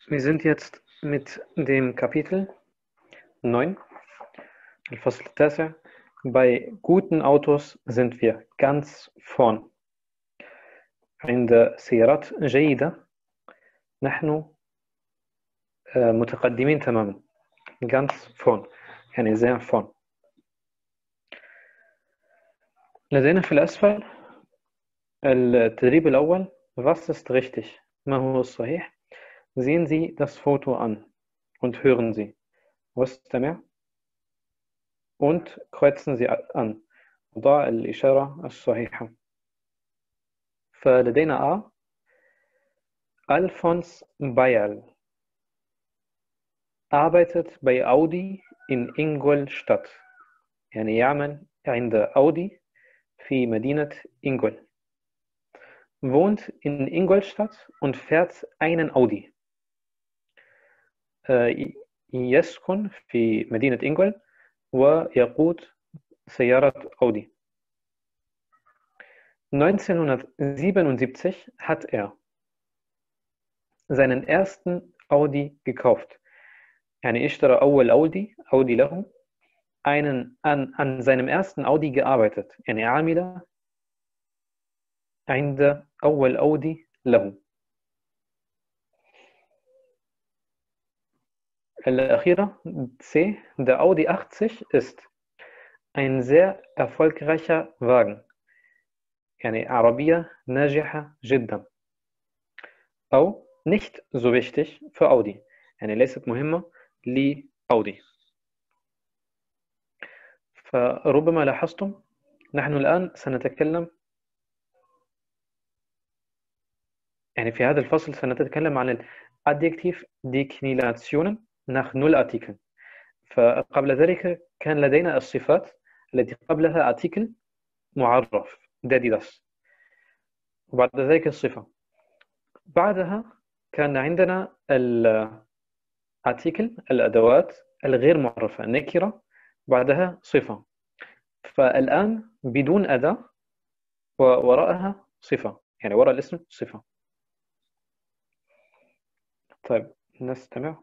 Wir sind jetzt mit dem Kapitel 9, Al-Fasl al-Tasi'. Bei guten Autos sind wir ganz vorn. عند سيارات جيدة نحن متقدمين تماما. ganz vorn يعني sehr vorn. لدينا في الأسفل التدريب الأول. Was ist richtig? ما هو الصحيح? Sehen Sie das Foto an und hören Sie. واستمع und kreuzen Sie an. ضع الإشارة الصحيحة. فلدينا A. Alfons Bayerl arbeitet bei Audi in Ingolstadt. يعني يعمل عند أودي في مدينة إنجول. Wohnt in Ingolstadt und fährt einen Audi. يسكن في مدينة إنجول ويقود سيارة أودي. 1977 hat er seinen ersten Audi gekauft. يعني اشترى أول أودي له. an seinem ersten Audi gearbeitet. يعني عامل عند أول أودي له. الأخيرة C. Der Audi 80 ist ein sehr erfolgreicher Wagen. يعني عربية ناجحة جدا. أو nicht so wichtig für Audi. يعني ليست مهمة لأودي. فربما لاحظتم نحن الآن سنتكلم يعني في هذا الفصل سنتكلم عن الأدجكتيف ديكليناسيونن nach Nullartikeln. فقبل ذلك كان لدينا الصفات التي قبلها artikel معرف das. وبعد ذلك الصفة. بعدها كان عندنا الارتيكل الأدوات الغير معرفة نكرة بعدها صفة. فالآن بدون أداة ووراءها صفة يعني وراء الاسم صفة. طيب نستمع.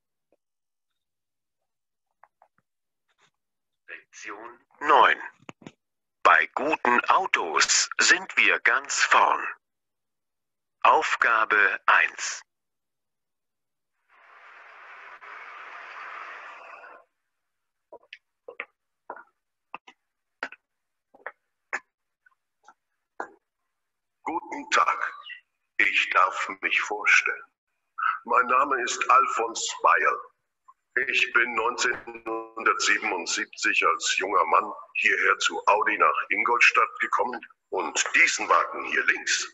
Lektion 9. Bei guten Autos sind wir ganz vorn. Aufgabe 1. Guten Tag, ich darf mich vorstellen. Mein Name ist Alfons Bayerl. Ich bin 1977 als junger Mann hierher zu Audi nach Ingolstadt gekommen und diesen Wagen hier links,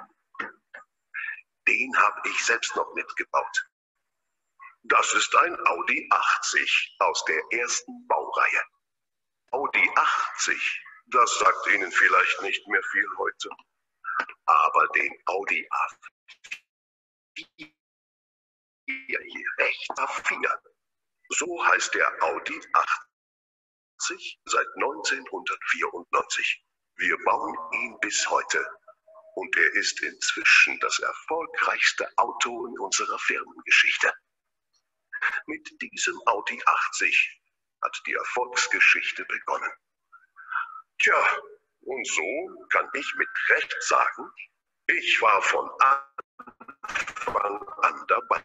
den habe ich selbst noch mitgebaut. Das ist ein Audi 80 aus der ersten Baureihe. Audi 80, das sagt Ihnen vielleicht nicht mehr viel heute. Aber den Audi A4 hier, echt A4. So heißt der Audi 80 seit 1994. Wir bauen ihn bis heute. Und er ist inzwischen das erfolgreichste Auto in unserer Firmengeschichte. Mit diesem Audi 80 hat die Erfolgsgeschichte begonnen. Tja, und so kann ich mit Recht sagen, ich war von Anfang an dabei.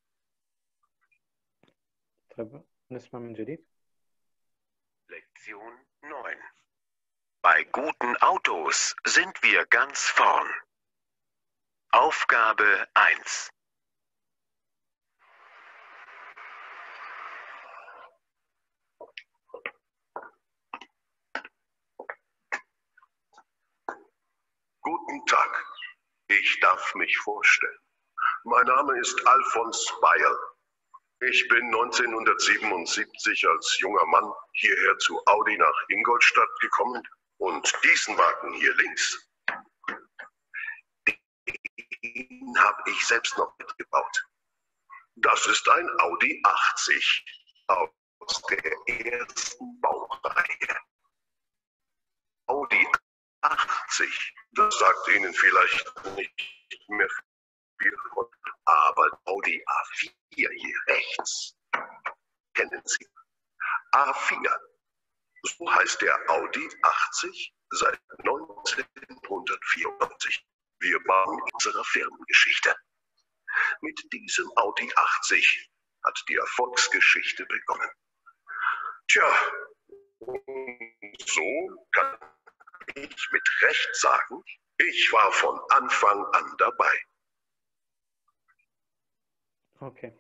Lektion 9. Bei guten Autos sind wir ganz vorn. Aufgabe 1. Guten Tag, ich darf mich vorstellen. Mein Name ist Alfons Bayerl. Ich bin 1977 als junger Mann hierher zu Audi nach Ingolstadt gekommen und diesen Wagen hier links, den habe ich selbst noch mitgebaut. Das ist ein Audi 80 aus der ersten Baureihe. Audi 80, das sagt Ihnen vielleicht nicht mehr viel heute. Aber Audi A4 hier rechts kennen Sie. A4. So heißt der Audi 80 seit 1994. Wir bauen unsere Firmengeschichte. Mit diesem Audi 80 hat die Erfolgsgeschichte begonnen. Tja, so kann ich mit Recht sagen, ich war von Anfang an dabei. Okay.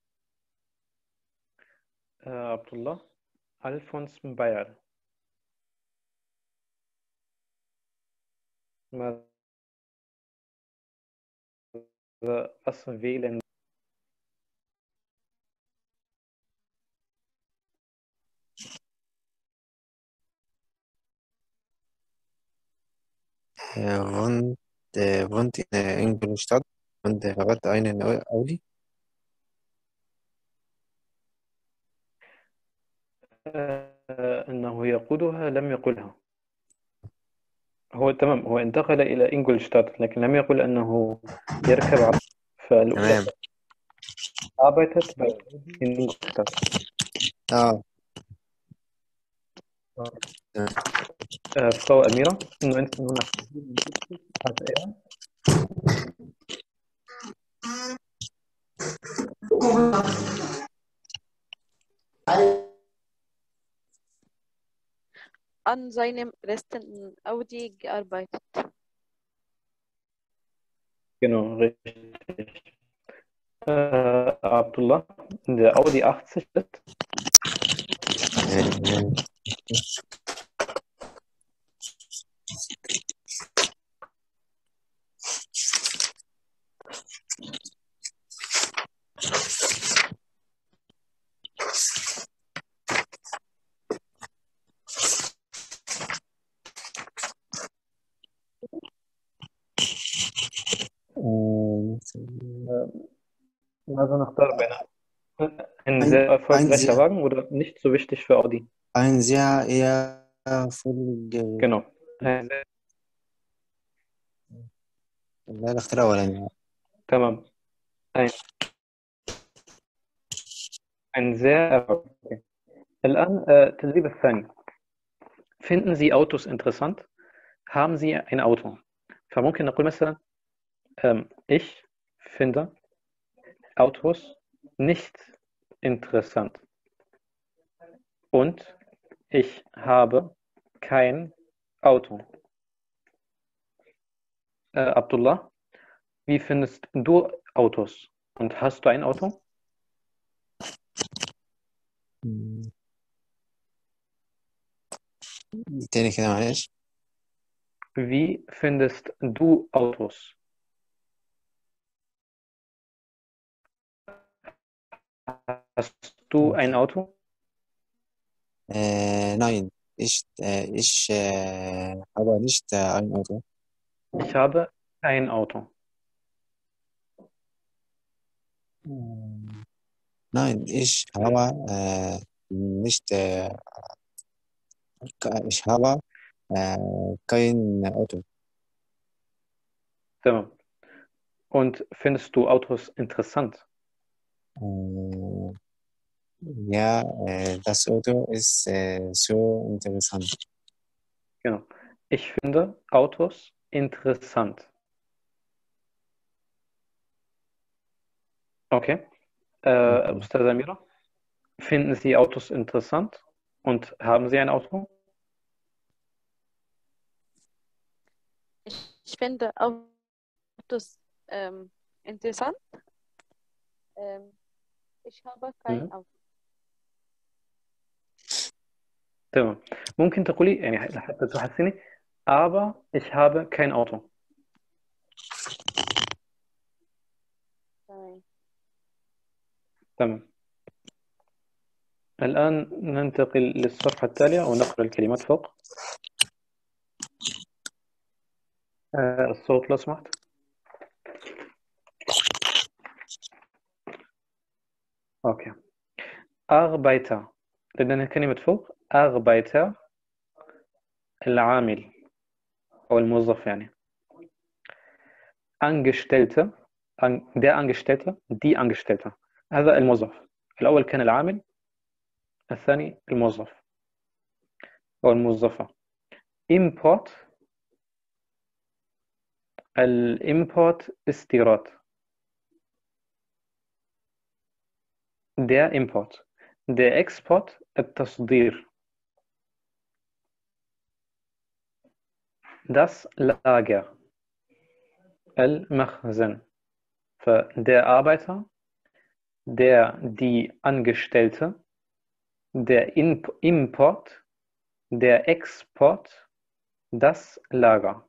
Abdullah, Alfons Mbayar. Was wählen? wohnt in Ingolstadt und hat einen Audi. أنه يقودها لم يقلها. هو تمام، هو انتقل إلى إنجولشتات لكن لم يقل أنه يركب عربية. فالأولى تمام. arbeitet bei in Ingolstadt. Frau Amira, 1977 hat er an seinem ersten Audi gearbeitet. genau, richtig. Abdullah, der Audi 80 ist also نختار بين ein sehr erfolgreicher Wagen oder nicht so wichtig für Audi. ein sehr eher voll Genau. لا الاختراع ولا تمام. ein sehr okay. الآن التدريب الثاني. Finden Sie Autos interessant? Haben Sie ein Auto? فممكن نقول مثلا ich finde Autos nicht interessant und ich habe kein Auto. Abdullah, wie findest du Autos? Und hast du ein Auto? تاني كده معلش. Wie findest du Autos? Hast du ein Auto? Nein, ich habe nicht ein Auto. Ich habe kein Auto. Nein, ich habe nicht ich habe kein Auto. Tamam. Und findest du Autos interessant? Ja, das Auto ist so interessant. Genau. Ich finde Autos interessant. Okay. Ustaz Amira, finden Sie Autos interessant und haben Sie ein Auto? Ich finde Autos interessant. Ich habe kein Auto. تمام. ممكن تقولي يعني حتى تحسني aber ich habe kein Auto. تمام. الآن ننتقل للصفحة التالية ونقرأ الكلمات فوق. الصوت لو سمحت. أوكي. Arbeiter. لدينا كلمة فوق Arbeiter العامل أو الموظف يعني. Angestellte der Angestellte die Angestellte هذا الموظف الأول كان العامل الثاني الموظف أو الموظفة import الإمبورت استيراد der Import der Export التصدير das Lager المخزن فder Arbeiter die Angestellte der Import der Export das Lager.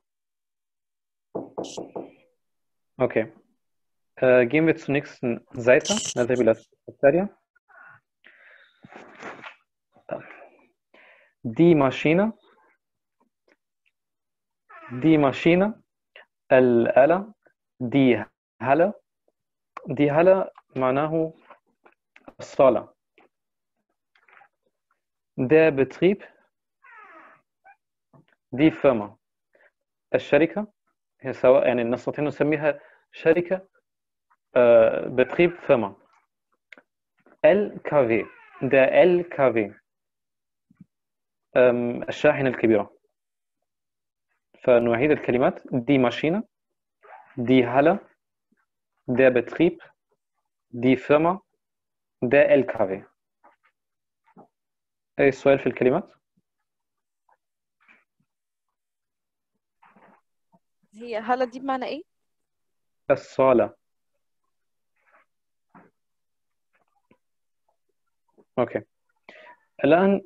Okay. Gehen wir zur nächsten Seite. نذهب إلى التالية. Die Maschine الآلة die Halle معناه الصالة der Betrieb die Firma الشركة هي سواء يعني نستطيع نسميها شركة Betrieb Firma LKW der LKW الشاحنة الكبيرة فنعيد الكلمات die Maschine die Halle der Betrieb die Firma der LKW أي سؤال في الكلمات؟ هي هلا دي بمعنى ايه؟ الصالة. أوكي. الآن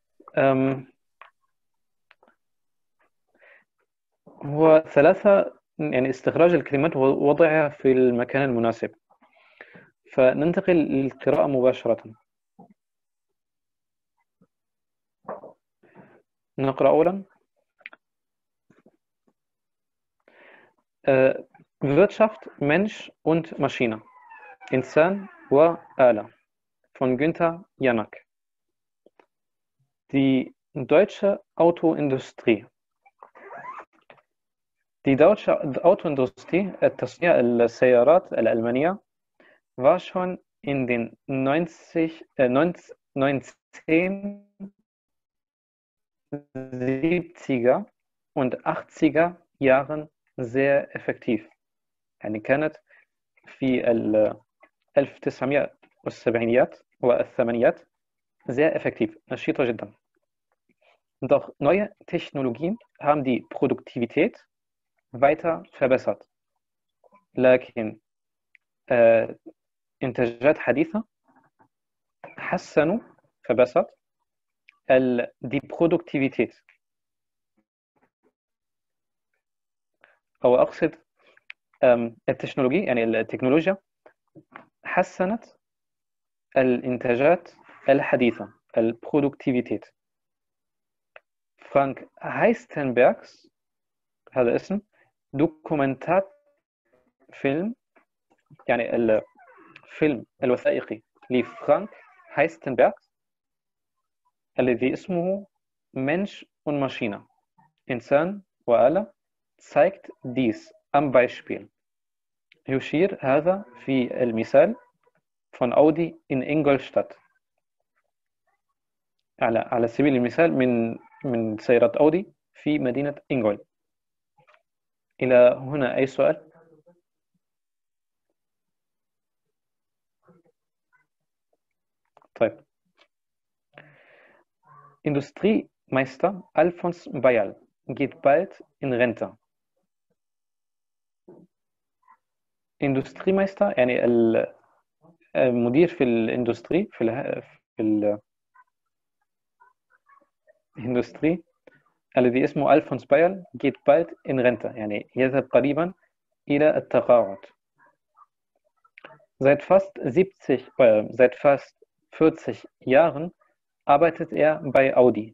هو ثلاثة يعني استخراج الكلمات ووضعها في المكان المناسب فننتقل للقراءة مباشرة. نقرأ أولا Wirtschaft, Mensch und Maschine إنسان وآلة von Günther Janack. Die deutsche Autoindustrie. Die deutsche Autoindustrie, تصنيع السيارات الألمانية war schon in den 1970er und 80er Jahren sehr effektiv. يعني كانت في 1970 والثمانينات sehr effektiv, نشيطة جدا. Doch neue Technologien haben die Produktivität weiter verbessert. لكن إنتاجات حديثة حسنوا verbessert die Produktivität. أو أقصد التكنولوجيا يعني التكنولوجيا حسنت الإنتاجات الحديثة البرودكتيفيتيت. فرانك هايستنبرغز هذا اسم دوكومنتات فيلم يعني الفيلم الوثائقي لفرانك هايستنبرغز الذي اسمه Mensch und Maschine إنسان وآلة zeigt dies am Beispiel. يشير هذا في المثال von Audi in Ingolstadt. على سبيل المثال من سيارات أودي في مدينة إنغول. إلى هنا أي سؤال؟ طيب. Industriemeister Alfons Bayal geht bald in Rente. Industriemeister يعني المدير في الاندستري في الاندستري الذي اسمه ألفونس بايل geht bald in Rente يعني يذهب قريبا إلى التقاعد. Seit fast 40 Jahren arbeitet er bei Audi.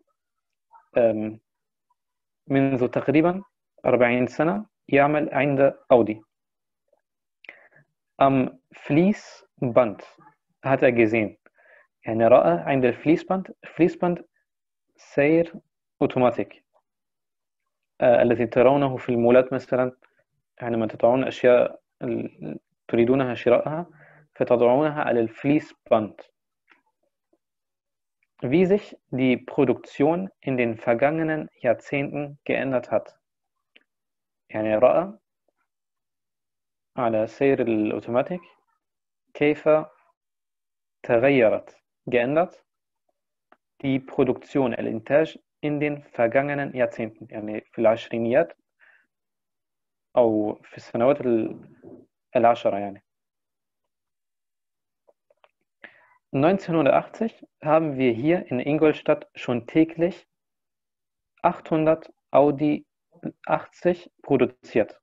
منذ تقريبا 40 سنة يعمل عند أودي. Am Fließband hat er gesehen يعني رأى عند Fließband سير أوتوماتيك الذي ترونه في المولات مثلا عندما تضعون أشياء تريدونها شراءها فتضعونها على الفließband. Wie sich die Produktion in den vergangenen Jahrzehnten geändert hat. يعني رأى على سير الأوتوماتيك كيف تغيرت geändert die Produktion الإنتاج in den vergangenen Jahrzehnten يعني في العشرينيات أو في السنوات العشرة يعني. 1980 haben wir hier in Ingolstadt schon täglich 800 Audi 80 produziert.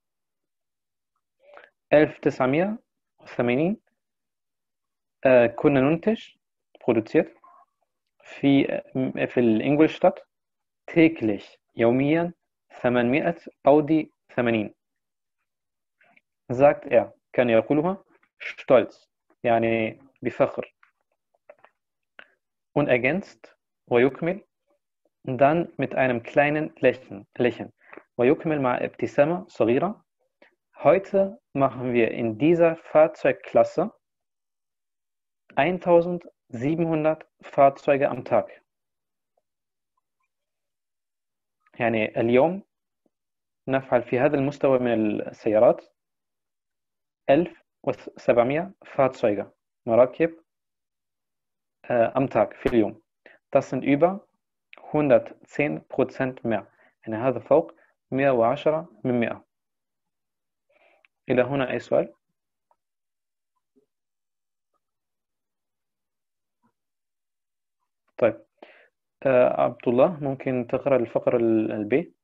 1980 كنا ننتج produziert في الإنجلشتات täglich يوميا 800 Audi 80. sagt er كان يقولها stolz يعني بفخر und ergänzt ويكمل dann mit einem kleinen Lächeln ويكمل مع ابتسامة صغيرة heute machen wir in dieser Fahrzeugklasse 1700 Fahrzeuge am Tag. يعني اليوم نفعل في هذا المستوى من السيارات 1700 Fahrzeuge مراكب am Tag في اليوم. Das sind über 110% mehr. يعني هذا فوق 110 من 100. إلى هنا أي سؤال؟ طيب عبد الله ممكن تقرأ الفقرة البي؟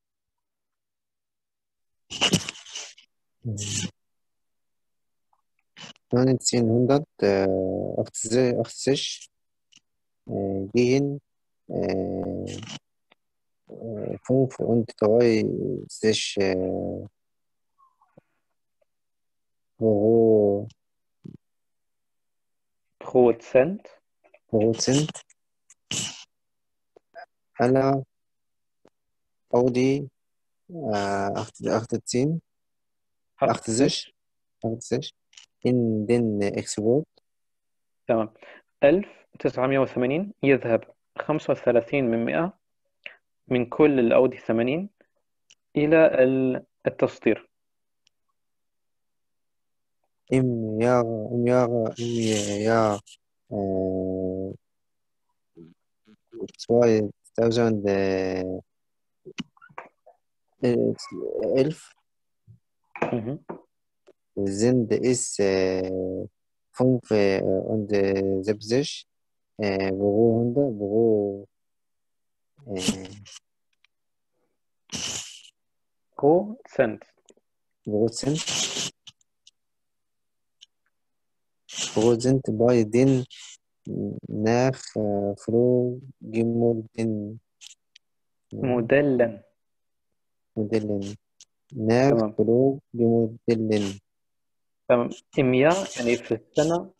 1968 gehen 35 Prozent على أودي 68 in den Export. تمام. 1980 يذهب 35 من 100 من كل الأودي 80 إلى التصدير. im Jahr 2000 sind es 75 Prozent bei den Nachfolgemodellen. موديلا. Nachfolgemodellen. تمام. im Jahr يعني في السنة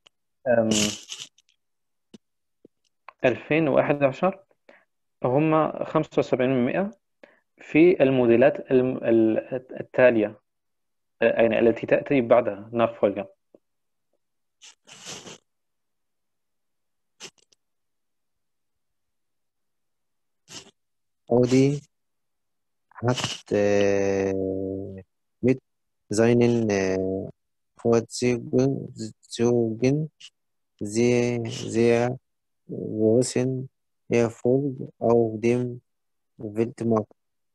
2011 هم 75% في الموديلات التالية يعني التي تأتي بعدها nachfolger. Audi hat mit seinen Fahrzeugen sehr großen Erfolg auf dem Weltmarkt.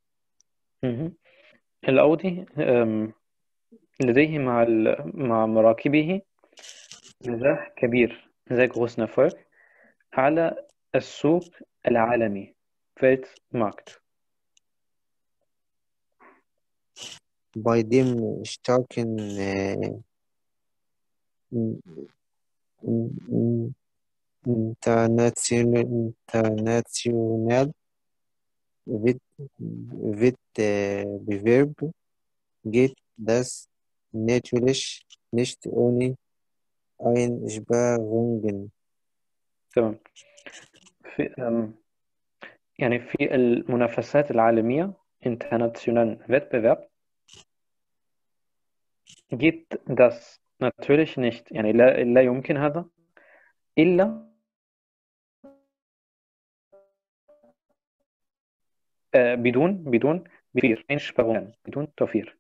الأودي لديه مع مراكبه نجاح كبير sehr großen Erfolg على السوق العالمي Weltmarkt. Bei dem starken international Wettbewerb geht das natürlich nicht ohne Einsparungen. تمام. يعني في المنافسات العالمية international Wettbewerb geht das natürlich nicht يعني لا يمكن هذا إلا بدون توفير Einsparungen بدون توفير.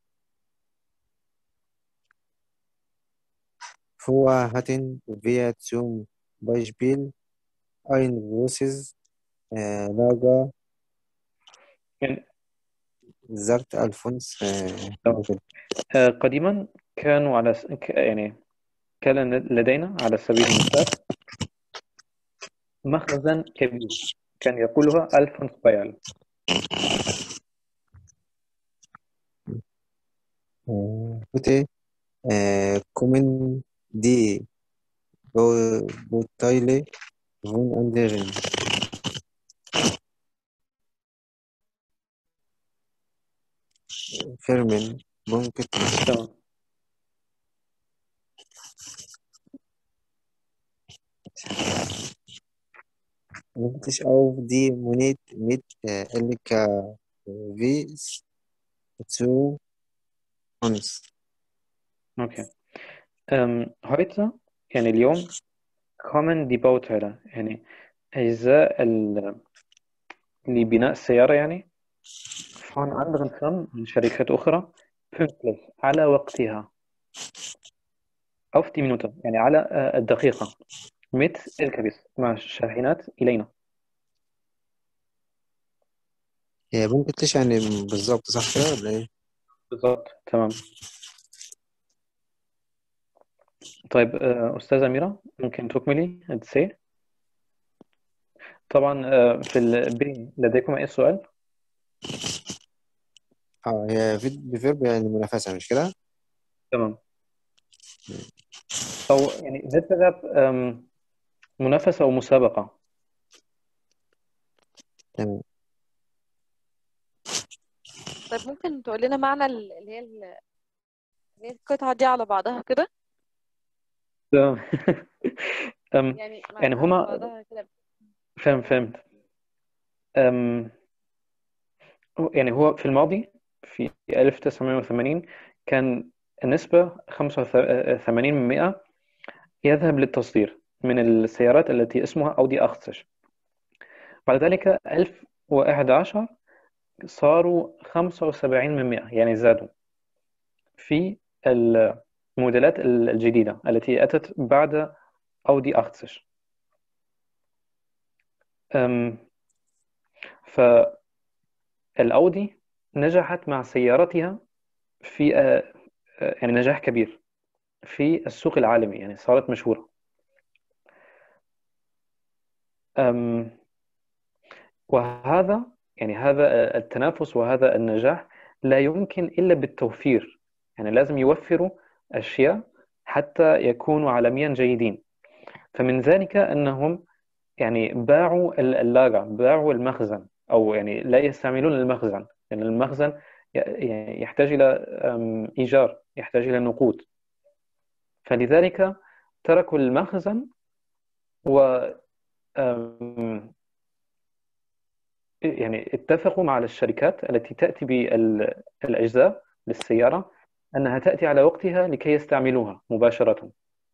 Vorher hatten wir zum Beispiel ein großes Lager, يعني sagt Alfons Buchel. قديما كانوا يعني كان لدينا على سبيل المثال مخزن كبير كان يقولها ألفونس بايال. Heute kommen die Bauteile von anderen Firmen. Punkt. تمام. Wirklich auf die Monat mit LKWs zu uns. Okay. heute يعني اليوم kommen die Bauteile يعني أجزاء لبناء السيارة يعني von anderen Firmen من شركات أخرى pünktlich على وقتها auf die Minute يعني على الدقيقة mit LKWs مع الشاحنات إلينا. هي ممكن يعني بالظبط صح كده ولا ايه؟ بالضبط تمام. طيب أستاذة أميرة ممكن تكملي الدسي؟ طبعا في البي لديكم أي سؤال؟ هي بفيرب يعني منافسة مش كده؟ تمام. أو يعني wettbewerb منافسة أو مسابقة. تمام. طيب ممكن تقول لنا معنى اللي هي القطعة دي على بعضها كده، تمام. يعني يعني على هما بعضها كده. فهمت. أم، يعني هو في الماضي في 1980 كان النسبة 85% يذهب للتصدير من السيارات التي اسمها أودي أختصر. بعد ذلك 1011 صاروا 75% يعني زادوا في الموديلات الجديدة التي أتت بعد أودي أختصر. فالأودي نجحت مع سيارتها في يعني نجاح كبير في السوق العالمي يعني صارت مشهورة. أم، وهذا يعني هذا التنافس وهذا النجاح لا يمكن إلا بالتوفير يعني لازم يوفروا أشياء حتى يكونوا عالميا جيدين. فمن ذلك أنهم يعني باعوا اللاجة باعوا المخزن أو يعني لا يستعملون المخزن لأن يعني المخزن يعني يحتاج إلى إيجار يحتاج إلى نقود. فلذلك تركوا المخزن و يعني اتفقوا مع الشركات التي تأتي بالأجزاء للسيارة أنها تأتي على وقتها لكي يستعملوها مباشرة.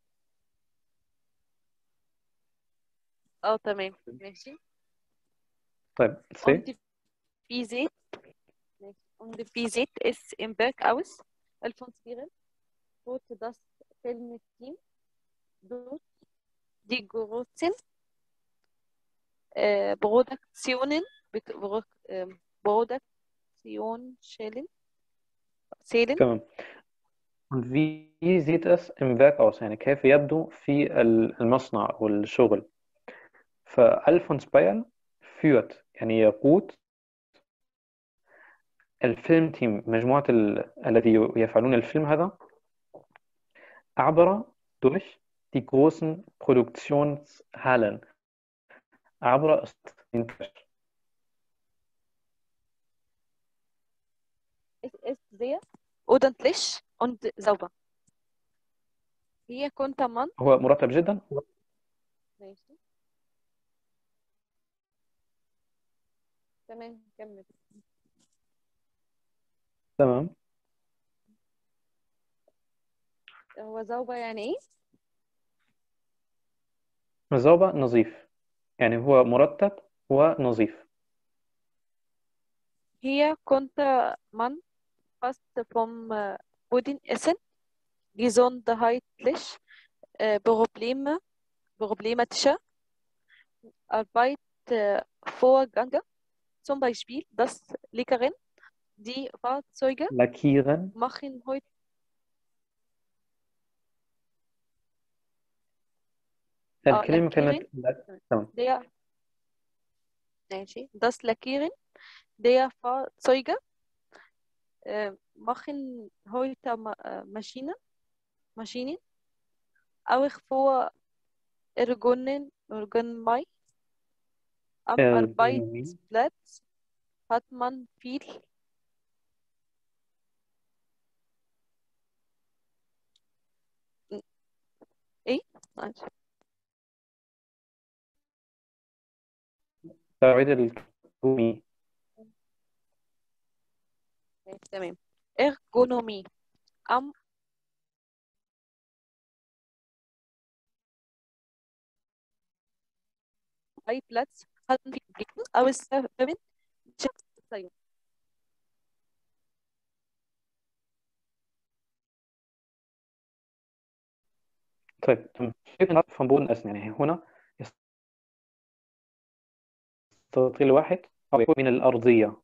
تمام ماشي. طيب Und سي die PZ, und die PZ ist im Berghaus Alfonsbiren, wurde das Filmteam durch die großen Produktionen, Produktionsstellen, تمام. Und wie sieht es im Werk aus يعني كيف يبدو في المصنع أو الشغل؟ فألفونس بايل führt يعني يقود الفيلم تيم مجموعة الذي يفعلون الفيلم هذا عبر durch die großen Produktionshallen عبر es ist sehr ordentlich und sauber. Hier konnte man هو مرتب جدا. ماشي تمام كمل. تمام. هو زوبة يعني ايه؟ sauber نظيف، يعني هو مرتب ونظيف. Hier konnte man fast vom Boden essen, gesundheitlich problematische Arbeitsvorgänge, zum Beispiel das Lackieren. Die Fahrzeuge Lackieren, machen heute الكلمة Lackieren. كانت تمام. Das Lackieren der Fahrzeuge machen heute Maschinen auch für Ergonomie. Am Ergonomie. Arbeitsplatz hat man viel ايه معلش. تعيد الكومي. تمام Ergonomie am Arbeitsplatz hat man viel Blicken auszuüben. طيب فكرة vom Boden essen، يعني هنا يستطيع الواحد أو يكون من الأرضية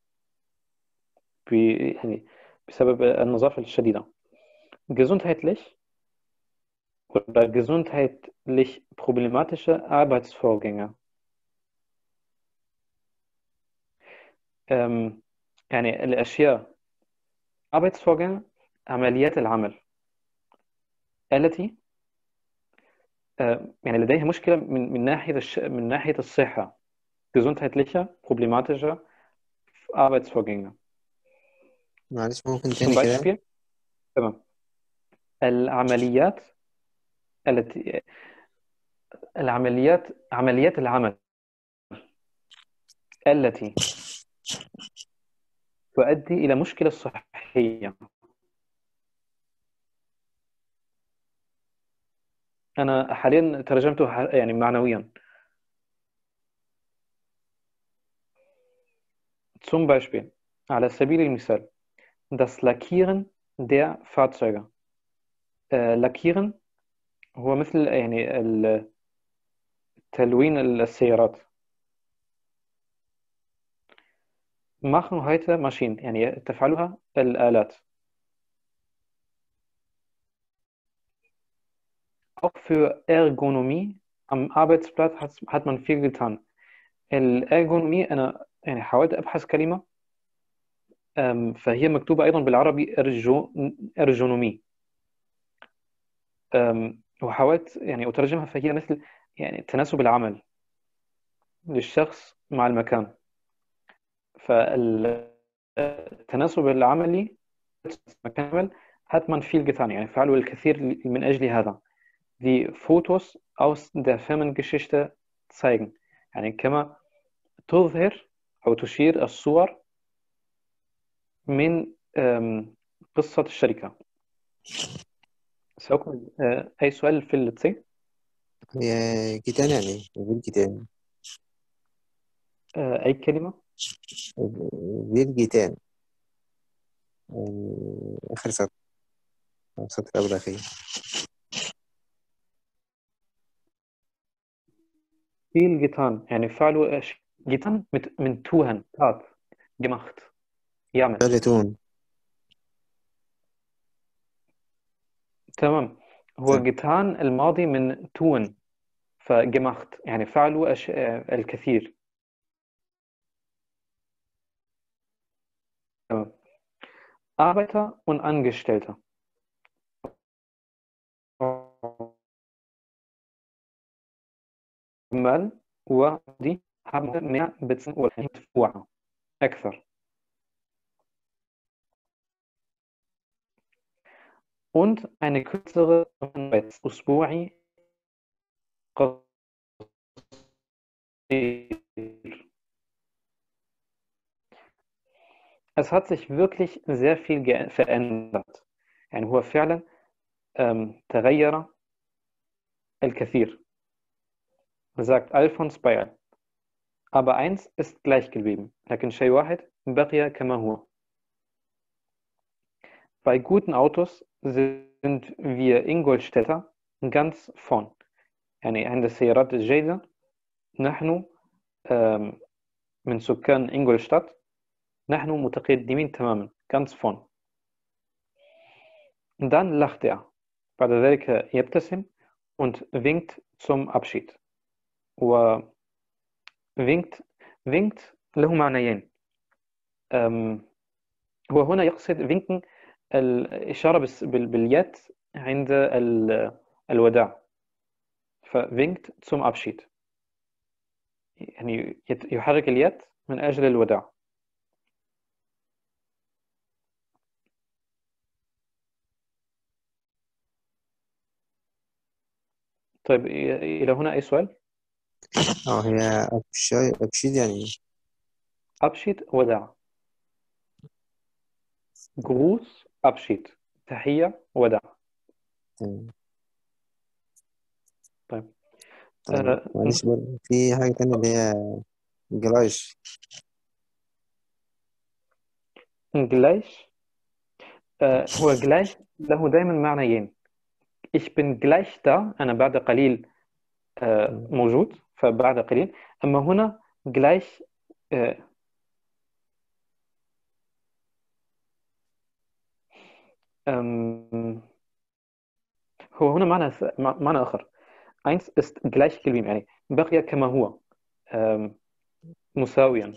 يعني بسبب النظافة الشديدة. Gesundheitlich oder gesundheitlich problematische Arbeitsvorgänge. يعني الأشياء Arbeitsvorgänge عمليات العمل التي يعني لديها مشكلة من ناحية الصحة. gesundheitliche problematische Arbeitsvorgänge. معلش ممكن zum تاني كده. Beispiel تمام العمليات عمليات العمل التي تؤدي إلى مشكلة صحية. أنا حاليا ترجمته يعني معنويا. zum Beispiel على سبيل المثال das Lackieren der Fahrzeuge. Lackieren هو مثل يعني تلوين السيارات. machen heute Maschinen يعني تفعلها الآلات. Auch für Ergonomie am Arbeitsplatz hat man viel getan. الإرجونومي أنا يعني حاولت أبحث كلمة فهي مكتوبة أيضا بالعربي إرجونومي. وحاولت يعني أترجمها فهي مثل يعني تناسب العمل للشخص مع المكان. فالتناسب العملي مكان العمل hat man viel getan يعني فعلوا الكثير من أجل هذا. Die Fotos aus der Firmengeschichte zeigen يعني كما تظهر أو تشير الصور من قصة الشركة. سأكمل أي سؤال في التسي؟ هي جيتان يعني فيل جيتان. أي كلمة؟ فيل جيتان آخر سطر أو سطر أول أخير. viel getan يعني فعلوا getan من tun tat gemacht يعمل. فعل تمام هو getan الماضي من tun فgemacht يعني فعلوا الكثير. تمام Arbeiter und Angestellte. عمال ودي haben mehr bezahlt oder مدفوعة أكثر. und eine kürzere Arbeitsأسبوعي قصير. Es hat sich wirklich sehr viel verändert. يعني هو فعلا تغير الكثير. sagt Alphonse Bayerl. Aber eins ist gleich geblieben. لكن شيء واحد بقي كما هو. Bei guten Autos sind wir Ingolstädter ganz vorn. يعني عند السيارات الجيدة نحن من سكان إنجولشتات نحن متقدمين تماما ganz vorn. Dann lacht er. بعد ذلك يبتسم und winkt zum Abschied. winkt له معنيين. هو هنا يقصد winken الإشارة باليد عند الوداع. فwinkt zum Abschied يعني يحرك اليد من أجل الوداع. طيب إلى هنا أي سؤال؟ هي أبشيد يعني إيه؟ Abschied وداع. Gruß Abschied. تحية وداع. تمام. طيب معلش برضه في حاجة تانية اللي هي جلايش. gleich هو gleich له دائما معنيين. Ich bin gleich da أنا بعد قليل موجود فبعد قليل. أما هنا gleich هو هنا معنى آخر. eins ist gleich geblieben يعني بقي كما هو مساويا.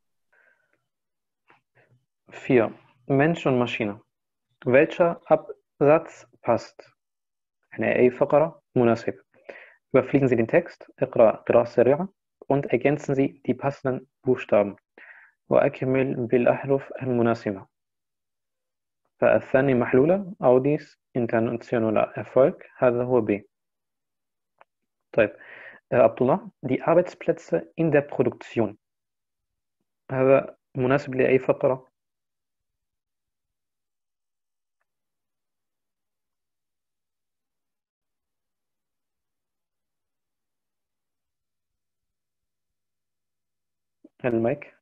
4. Mensch und Maschine. Welcher Absatz passt؟ يعني أي فقرة مناسبة. Überfliegen Sie den Text, اقرأ قراءة سريعة und ergänzen Sie die passenden Buchstaben وأكمل بالأحرف المناسبة. فالثاني محلولة Audis internationaler Erfolg هذا هو B. طيب عبد الله die Arbeitsplätze in der Produktion هذا مناسب لأي فقرة؟ المايك.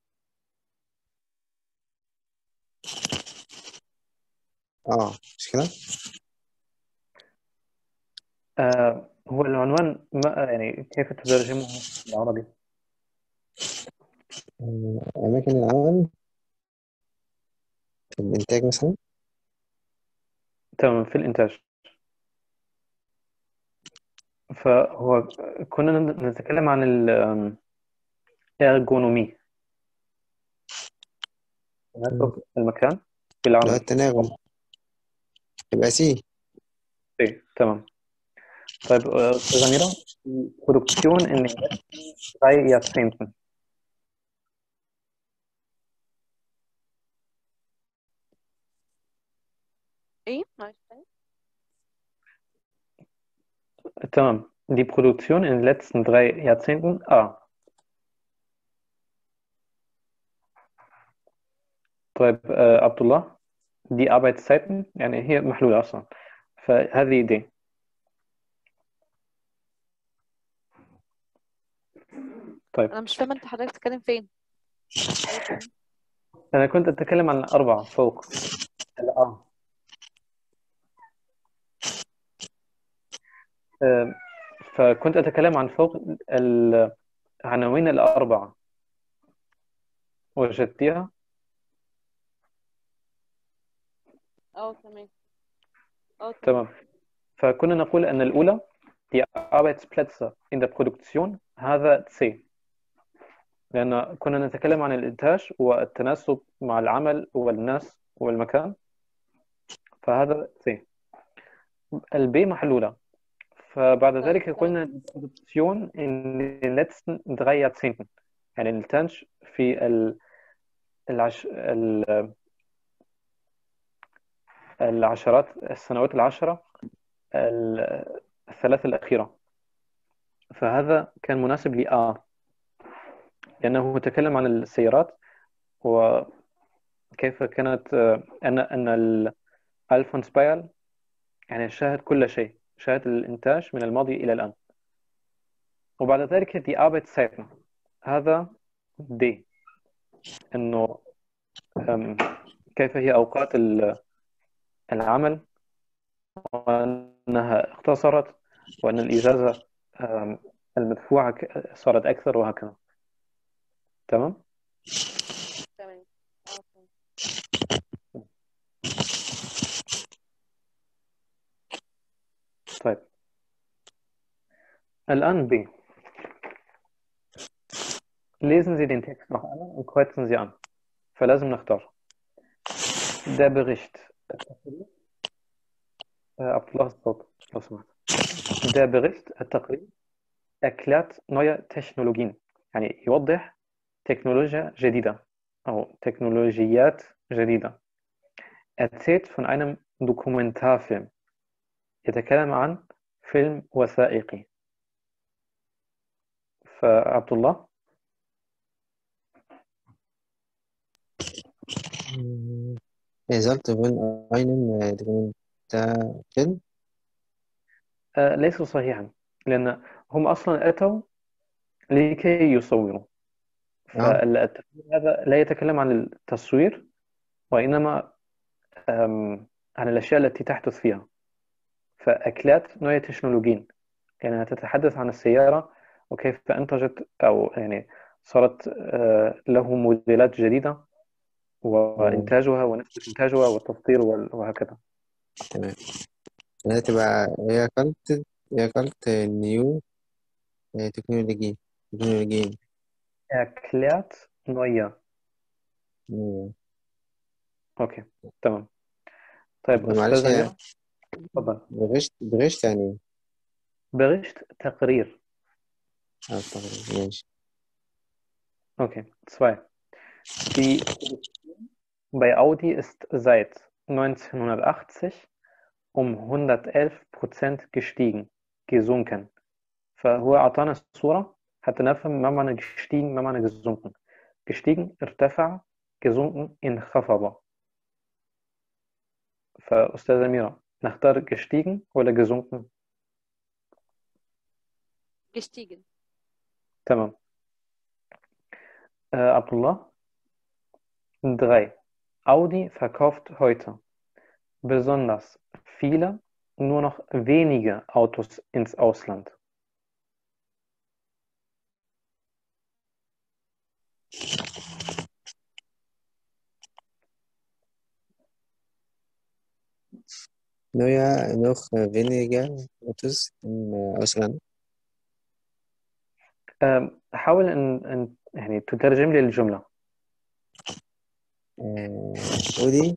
مش كده؟ هو العنوان يعني كيف تترجمه بالعربي؟ أماكن العمل في الإنتاج مثلا. تمام في الإنتاج. فهو كنا نتكلم عن الإرغونومي تناسب المكان في اللي هو العمل. التناغم يبقى سي. تمام. طيب أستاذة أميرة Produktion in den letzten 3 Jahrzehnten. ايه معلش تاني. تمام. Die Produktion in den letzten 3 Jahrzehnten A. طيب عبد الله die Arbeitszeiten يعني هي محلولة أصلا فهذه دي. طيب انا مش فاهمه انت حضرتك بتتكلم فين. أنا كنت أتكلم عن 4 فوق الآ. فكنت أتكلم عن فوق العناوين 4 وجدتيها؟ تمام. تمام. فكنا نقول أن الأولى die Arbeitsplätze in der Produktion هذا C لأن كنا نتكلم عن الإنتاج والتناسب مع العمل والناس والمكان فهذا C. البي محلولة فبعد ذلك قلنا Produktion in den letzten 3 Jahrzehnten يعني الإنتاج في السنوات العشرة الثلاث الأخيرة فهذا كان مناسب لآ لأنه تكلم عن السيارات وكيف كانت أن ألفونس بايرل يعني شاهد كل شيء، شاهد الإنتاج من الماضي إلى الآن. وبعد ذلك die Arbeitszeiten، هذا دي، إنه كيف هي أوقات العمل، وأنها اختصرت، وأن الإجازة المدفوعة صارت أكثر، وهكذا. تمام؟ تمام. تمام. طيب الآن B. Lesen Sie den Text noch einmal und kreuzen Sie an. فلازم نختار. Der Bericht. عبد الله الصوت لو سمحت. Der Bericht التقرير erklärt neue Technologien، يعني يوضح تكنولوجيا جديدة أو تكنولوجيات جديدة. Erzählt von einem Dokumentarfilm، يتكلم عن فيلم وثائقي. فعبد الله. Er sollte von einem Dokumentarfilm. ليس صحيحا، لأن هم أصلا أتوا لكي يصوروا، فالتفسير هذا لا يتكلم عن التصوير، وإنما عن الأشياء التي تحدث فيها. فأكلات نوع تكنولوجين، يعني تتحدث عن السيارة وكيف أنتجت، أو يعني صارت له موديلات جديدة، وإنتاجها ونسبة إنتاجها والتصدير وهكذا. تمام. هتبقى هي كانت نيو تكنولوجي. أكلات نوعية. أوكي تمام. طيب معلش، أستاذ هي أميرة تفضل. بغشت يعني. Bericht تقرير. طبعا ماشي. Okay, 2. Die bei Audi ist seit 1980 um 111% gesunken. فهو أعطانا الصورة حتى نفهم ما معنى gestiegen، ما معنى gesunken. gestiegen ارتفع، gesunken انخفض. فأستاذ أميرة نختار gestiegen ولا gesunken؟ gestiegen. تمام. عبد الله. 3. Audi verkauft heute besonders viele, nur noch wenige Autos ins Ausland. noch weniger Autos im Ausland. حاول أن يعني تترجم لي الجملة. أودي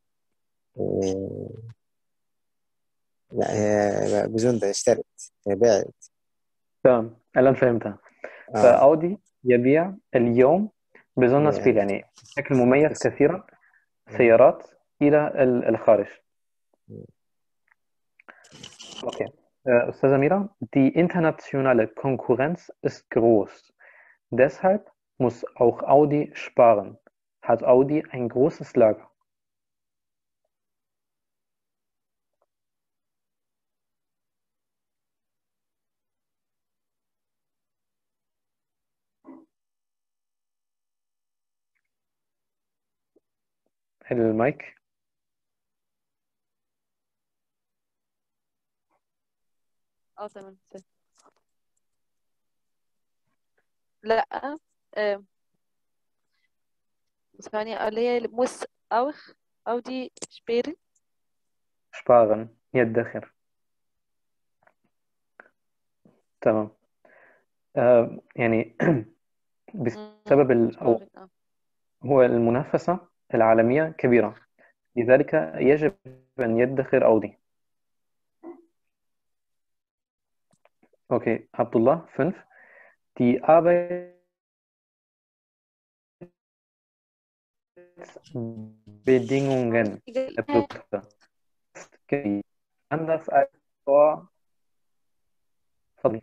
لا، هي بزوندا اشترت، هي باعت. تمام الآن فهمتها. فأودي يبيع اليوم besonders viel، يعني بشكل مميز كثيرا سيارات إلى الخارج. Okay. Ustaz Amira, die internationale Konkurrenz ist groß. Deshalb muss auch Audi sparen. Hat Audi ein großes Lager? المايك. تمام. لا. ثانية اللي هي موس أو دي شبيري. sparen يدخر. تمام. يعني بسبب هو المنافسة العالمية كبيرة، لذلك يجب أن يدخر أودي. Okay, Abdullah 5. Die Arbeitsbedingungen der Produkte sind anders als vor. تفضلي.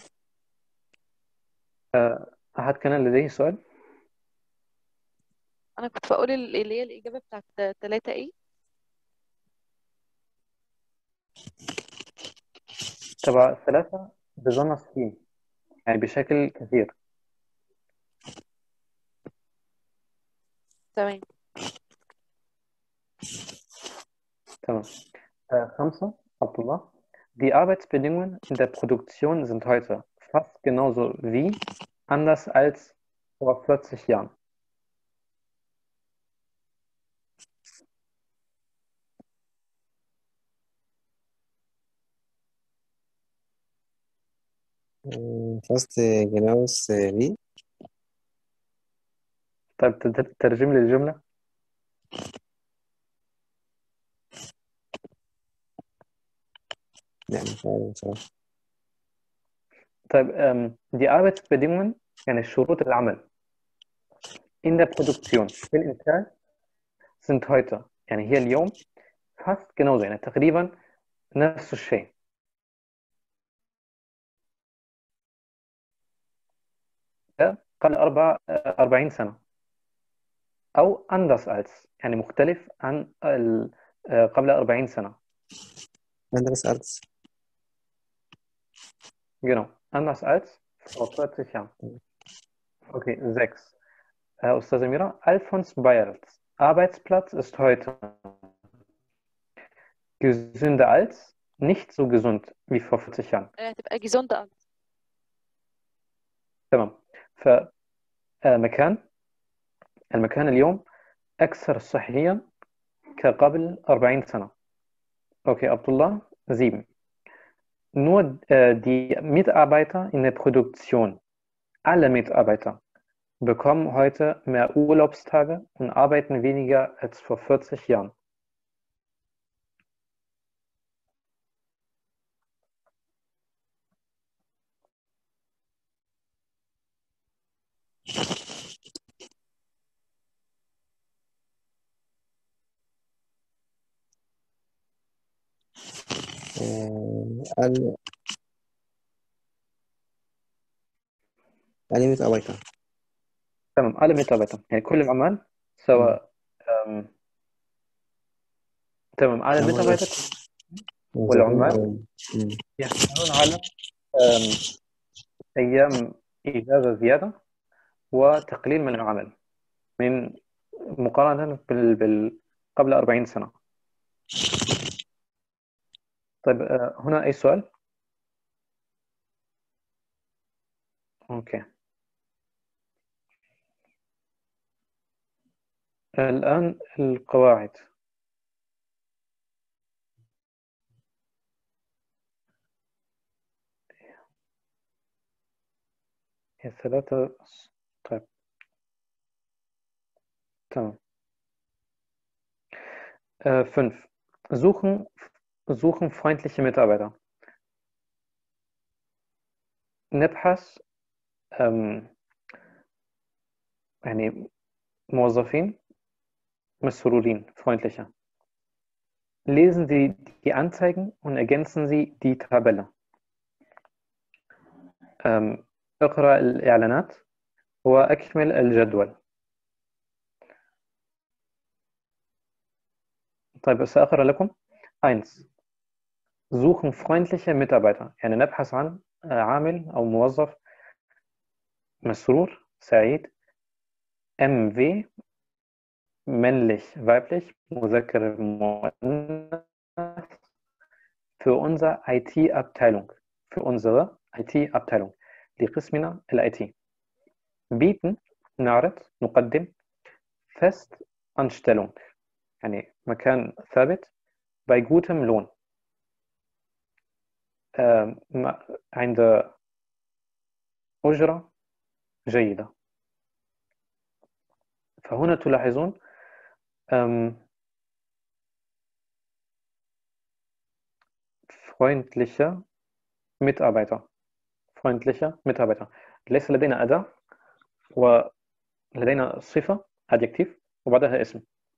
أحد كان لديه سؤال؟ انا كنت بقول اللي هي الاجابه بتاعت 3 ايه. طبعا 3 بظن سين، يعني بشكل كثير. تمام. تمام. 5 عبد الله. Die Arbeitsbedingungen in der Produktion sind heute fast genauso wie anders als vor 40 Jahren. فاست جناوس بي. طيب ترجم لي الجملة. لا مش عارف بصراحة. طيب die Arbeitsbedingungen يعني شروط العمل in der Produktion في الإنتاج sind heute يعني هي اليوم fast genauso يعني تقريبا نفس الشيء. قبل 40 سنة أو anders als يعني مختلف عن قبل 40 سنة. أندرس ألتس. Genau, anders als vor 40 Jahren. Okay, 6. Ustaz Amira, Alfons Bayerls Arbeitsplatz ist heute gesünder als, nicht so gesund wie vor 40 Jahren. هتبقى جيزوندا. تمام. فمكان المكان اليوم أكثر صحيا كقبل 40 سنة. Okay, Abdullah, 7. Nur die Mitarbeiter in der Produktion, alle Mitarbeiter, bekommen heute mehr Urlaubstage und arbeiten weniger als vor 40 Jahren. alle Mitarbeiter. تمام، alle Mitarbeiter يعني كل العمال سواء تمام alle Mitarbeiter والعمال يحصلون على أيام إجازة زيادة وتقليل من العمل من مقارنة قبل 40 سنة. طيب هنا أي سؤال؟ أوكي. الآن القواعد. هي 3. طيب تمام. 5. Suchen freundliche Mitarbeiter. نبحث يعني موظفين مسرورين freundlicher. Lesen Sie die Anzeigen und ergänzen Sie die Tabelle. اقرأ الإعلانات وأكمل الجدول. طيب سأقرأ لكم. 1. Suchen freundliche Mitarbeiter يعني نبحث عن عامل أو موظف مسرور سعيد. MW männlich weiblich مذكر مؤنث für unsere IT-Abteilung für unsere IT-Abteilung لقسمنا الIT. bieten نعرض نقدم. Fest Anstellung يعني مكان ثابت bei gutem Lohn عند أجرة جيدة. فهنا تلاحظون freundliche Mitarbeiter ليس لدينا أداة ولدينا صفة adjective وبعدها اسم.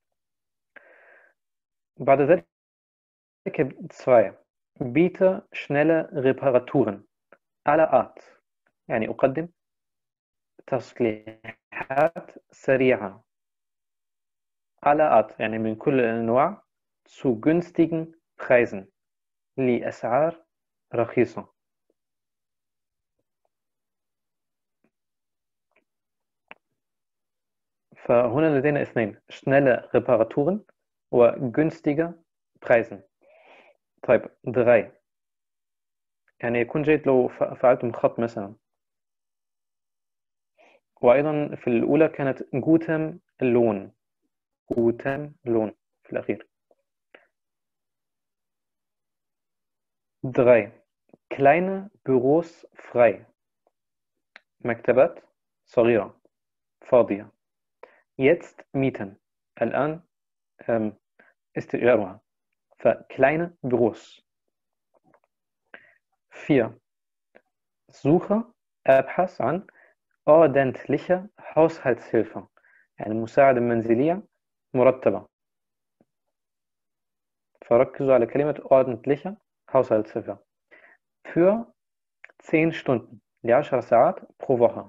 بعد ذلك 2. biete schnelle Reparaturen aller Art يعني أقدم تصليحات سريعة aller Art يعني من كل الأنواع zu günstigen Preisen لأسعار رخيصة. فهنا لدينا اثنين schnelle Reparaturen وgünstige Preisen. طيب 3 يعني يكون جيد لو فعلتم خط مثلا. وأيضا في الأولى كانت guten Lohn في الأخير. 3 kleine Büros frei مكتبات صغيرة فاضية jetzt mieten الآن استئجارها فkleine Büros. 4 suche أبحث عن ordentliche Haushaltshilfe يعني مساعدة منزلية مرتبة. فركزوا على كلمة ordentliche Haushaltshilfe für 10 Stunden ل10 ساعات pro Woche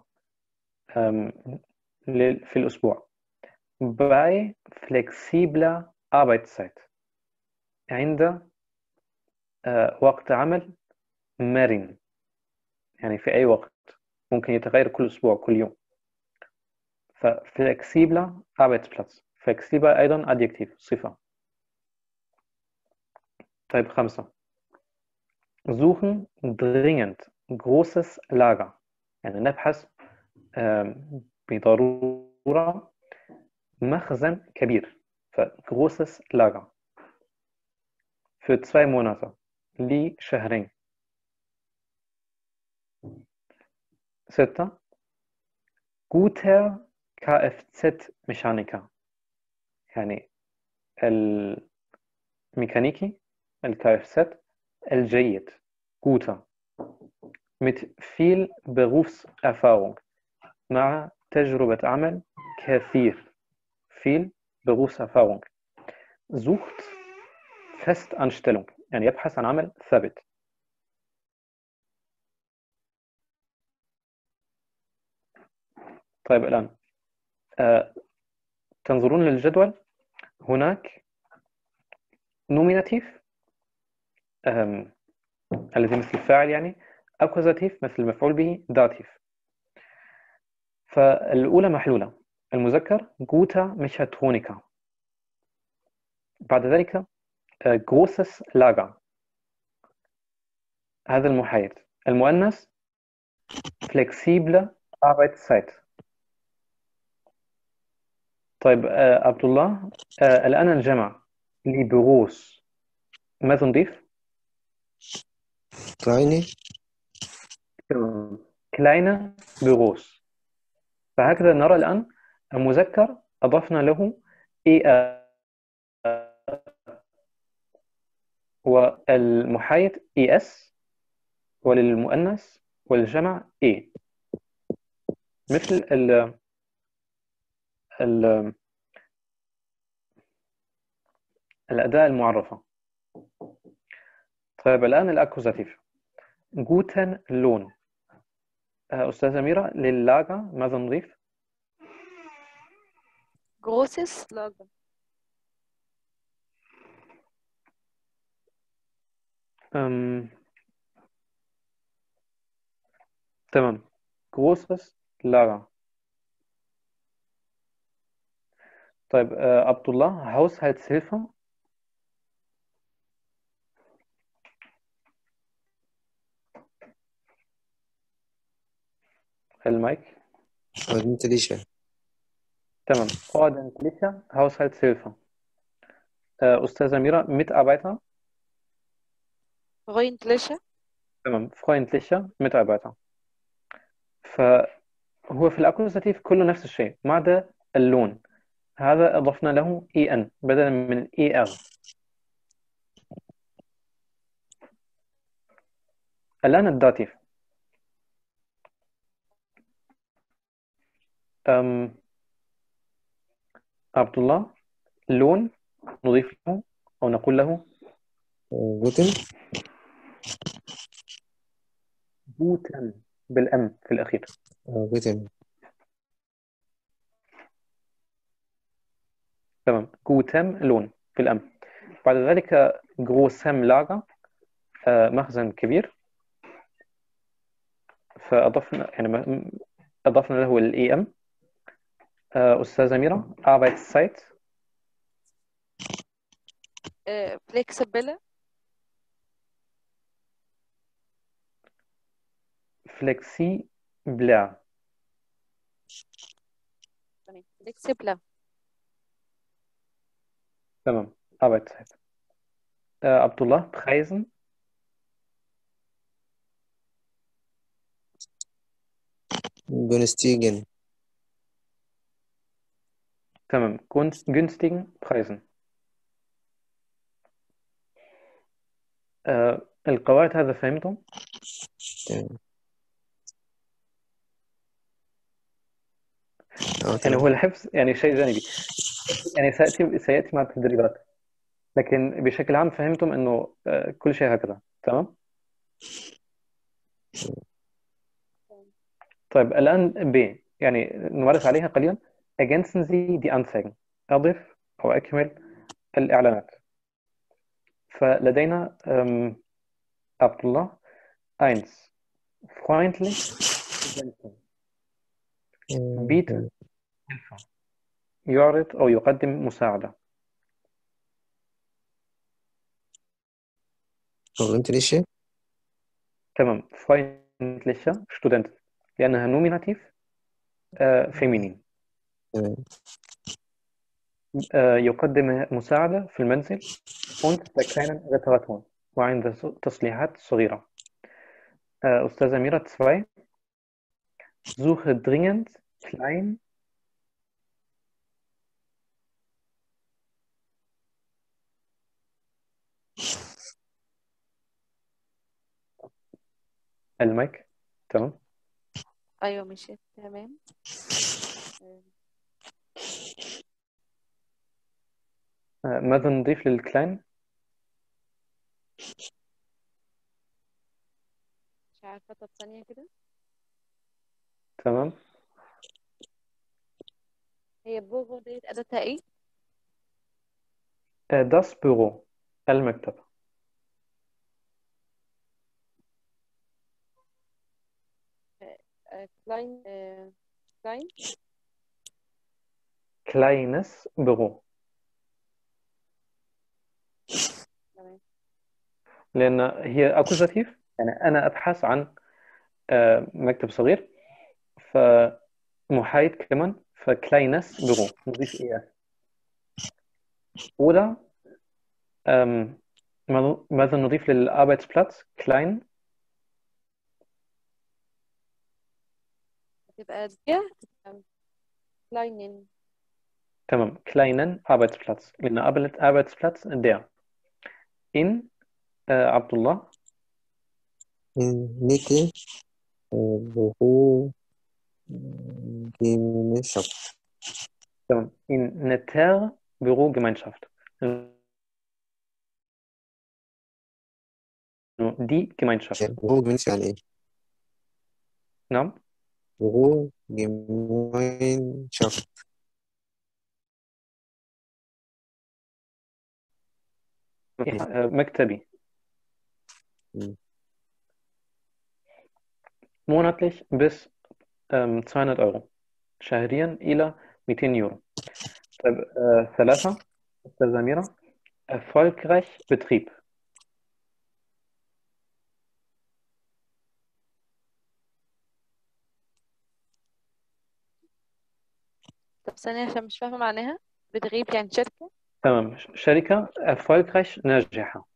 في الأسبوع bei flexibler Arbeitszeit عند وقت عمل مرن يعني في أي وقت ممكن يتغير كل أسبوع كل يوم. flexibler Arbeitsplatz flexibel أيضا adjektiv صفة. طيب 5 suchen dringend großes Lager يعني نبحث بضرورة مخزن كبير großes Lager für 2 Monate لشهرين. 6 guter Kfz-Mechaniker يعني الميكانيكي الKFZ الجيد guter mit viel Berufserfahrung مع تجربة عمل كثير viel Berufserfahrung sucht Festanstellung يعني يبحث عن عمل ثابت. طيب الآن تنظرون للجدول هناك نوميناتيف الذي مثل الفاعل يعني أكوزاتيف مثل المفعول به داتيف. فالأولى محلولة المذكر جوتا ميشاترونيكا بعد ذلك großes Lager هذا المحايد. المؤنث flexible Arbeitszeit. طيب عبد الله الآن الجمع لبروس ماذا نضيف؟ kleine Büros. فهكذا نرى الآن المذكر أضفنا له ER والمحايد ES وللمؤنث والجمع E مثل ال الأداة المعرفة. طيب الآن الأكوزاتيف guten Lohn. أستاذة أميرة للاجا ماذا نضيف؟ großes Lager. تمام großes Lager. طيب عبد الله Haushaltshilfe. المايك. ordentliche. تمام ordentliche Haushaltshilfe. أستاذة أميرة Mitarbeiter. freundliche. تمام freundliche Mitarbeiter. فهو في الأكوزاتيف كله نفس الشيء ما عدا اللون هذا أضفنا له EN بدلا من ER. الآن الداتيف عبد الله لون نضيف له أو نقول له guten بوتن بالأم في الأخير. guten تمام. جوتام لون في الأمن. بعد ذلك جروسام لاجر، مخزن كبير. فأضفنا يعني أضفنا له الإي إم. أستاذة ميرا، Arbeitszeit. فليكسبل. Flexibler. فليكسبل. تمام. Arbeitszeit. عبد الله، Preisen. günstigen. تمام. Günstigen Preisen. القواعد هذا فهمتم؟ تمام. يعني تمام. هو الحفظ يعني شيء جانبي، يعني سيأتي مع التدريبات، لكن بشكل عام فهمتم إنه كل شيء هكذا. تمام. طيب الآن ب، يعني نمارس عليها قليلا. Ergänzen Sie die Anzeigen. أضف أو أكمل الإعلانات. فلدينا عبد الله 1. freundlich senden. bietet Hilfe. يعرض أو يقدم مساعدة. freundliche. تمام. freundliche Student لأنها نوميناتيف فيمينين. تمام. يقدم مساعدة في المنزل und bei kleinen Reparaturen وعند تصليحات صغيرة. أستاذة ميرا 2. suche dringend klein المايك. تمام. ايوه ماشي تمام. ماذا نضيف للكلاين؟ مش عارفه، طب ثانيه كده. تمام. هي بوغو ديت اداتها ايه؟ das Büro المكتب. كلاين. كلاين. kleines Büro. تمام. لأن هي أكوزاتيف، يعني أنا أبحث عن مكتب صغير، فمحايد كمان، فكلاينس بيرو نضيف إيه. oder ماذا نضيف للأربايتسبلاتz؟ klein. تبقى دي تبقى كلاينين. تمام. kleinen Arbeitsplatz لأن Arbeitsplatz der. in عبد الله. Nicke. Büro. Gemeinschaft. تمام. in netter Bürogemeinschaft. die Gemeinschaft. Büro Gemeinschaft يعني إيه؟ نعم. Büro Gemeinschaft. مكتبي. مم. monatlich bis 200 Euro. شهريا إلى 200 يورو. طيب 3. أستاذة أميرة، erfolgreich Betrieb. طب ثانيه عشان مش فاهمه معناها. بتغيب يعني شركه. تمام. شركة erfolgreich ناجحة.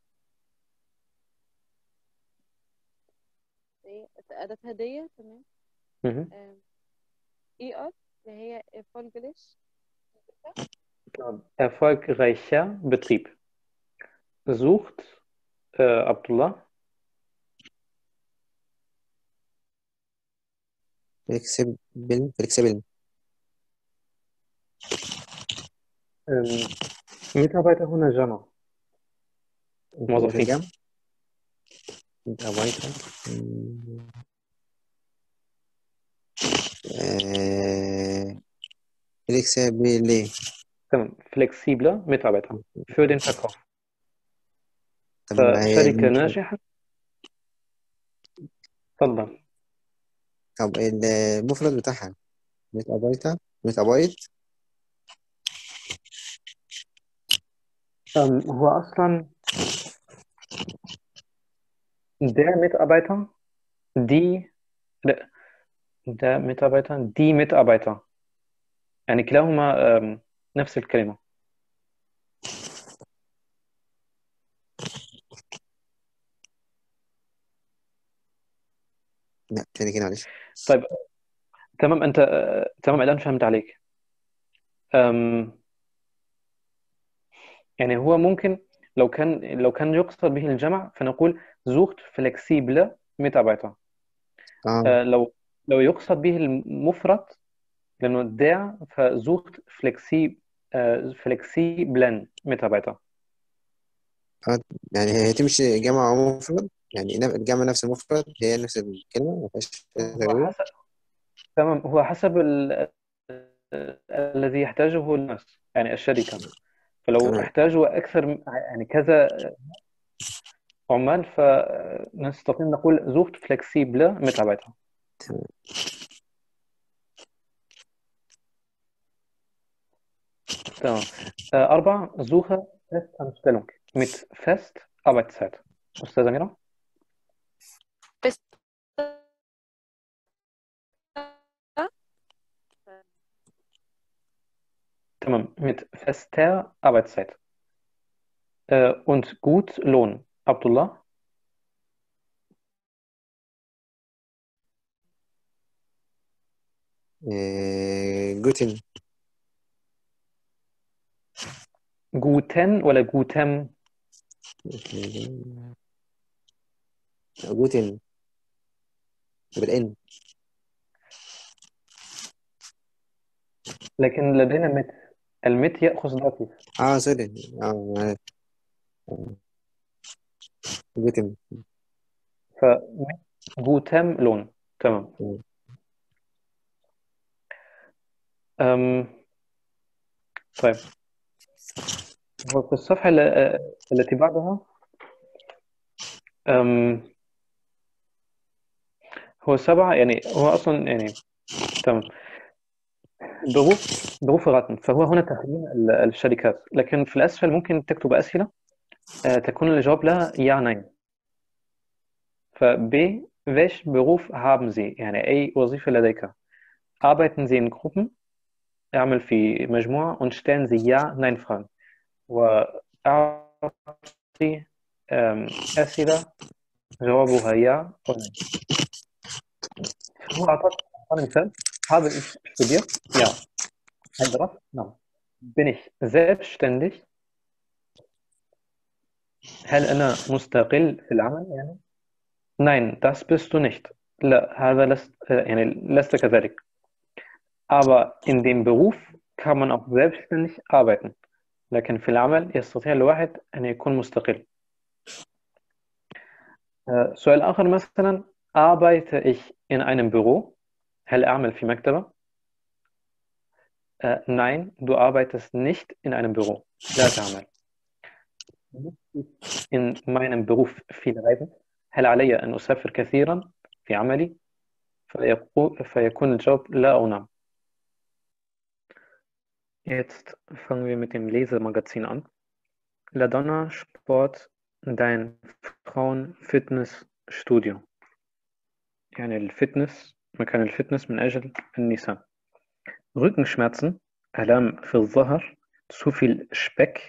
ايه اداتها هديه. تمام. مهم. اي ار اللي هي فولجلش. تمام. erfolgreicher Betrieb. sucht عبد الله. flexibel. Mitarbeiter هنا جمع موظفين. جمع. Mitarbeiter. Flexibel. تمام، flexible Mitarbeiter für den Verkauf. طب ما هي فشركة ناجحة. اتفضل. طب المفرد بتاعها ميتابايت. هو أصلا der Mitarbeiter, die لا der Mitarbeiter, die Mitarbeiter يعني كلاهما نفس الكلمة. لا تاني كده معلش. طيب تمام، أنت تمام الآن فهمت عليك. يعني هو ممكن لو كان يقصد به الجمع فنقول sucht flexible Mitarbeiter. اه لو يقصد به المفرد لأنه der فsucht flexiblen Mitarbeiter. اه يعني هي تمشي جمع ومفرد، يعني الجمع نفس المفرد هي نفس الكلمة ما فيهاش هو تغيير. حسب تمام، هو حسب الذي يحتاجه الناس يعني الشركة. فلو تمام احتاجوا أكثر يعني كذا عمال فنستطيع نقول sucht flexible Mitarbeiter. تمام. تمام. 4 suche Festanstellung mit Festarbeitszeit. أستاذة ميرا. بس تمام mit fester Arbeitszeit. Und gut Lohn. Abdullah. جوتن. Guten ولا gutem؟ جوتن بالإن. لكن لدينا مت. المت يأخذ داتيف. اه سوري اه جوتن. فمت gutem Lohn. تمام. طيب هو في الصفحة التي بعدها هو 7 يعني هو أصلا يعني تمام ظروف غتن، فهو هنا تخمين الشركات، لكن في الأسفل ممكن تكتب أسئلة تكون الجواب لها ja nein. فب welch Beruf haben Sie يعني أي وظيفة لديك؟ arbeiten Sie in Gruppen اعمل في مجموعة und stellen Sie ja nein Fragen وأعطي أسئلة جوابها ja أو nein. هو أعطاني مثال habe ich studiert ja هل درست نعم bin ich selbstständig هل أنا مستقل في العمل يعني nein das bist du nicht لا هذا لست كذلك aber in dem Beruf kann man auch selbstständig arbeiten لكن في العمل يستطيع الواحد أن يكون مستقل. سؤال آخر مثلا arbeite ich in einem Büro هل أعمل في مكتبة؟ nein du arbeitest nicht in einem Büro لا تعمل. in meinem Beruf viel reisen هل علي أن أسافر كثيرا في عملي؟ فيكون الجواب لا أو نعم. Jetzt fangen wir mit dem Lesemagazin an. LaDonna Sport, dein Frauen-Fitness-Studio. يعني الفتنس مكان الفتنس من أجل النساء. Rückenschmerzen, آلام في الظهر, zu viel Speck,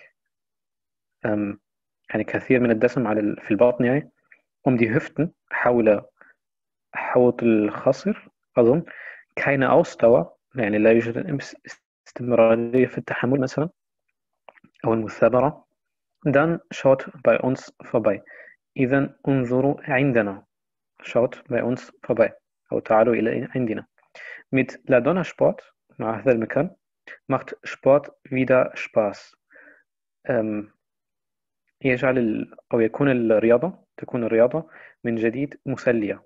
يعني كثير من الدسم في البطن يعني die Hüften حول حوض الخصر أظن keine Ausdauer يعني لا يوجد استمرارية في التحمل مثلا أو المثابرة. Dann schaut bei uns vorbei. إذا انظروا عندنا. Schaut bei uns vorbei. أو تعالوا إلى عندنا. Mit LaDonna Sport مع هذا المكان macht Sport wieder Spaß. أو تكون الرياضة من جديد مسلية.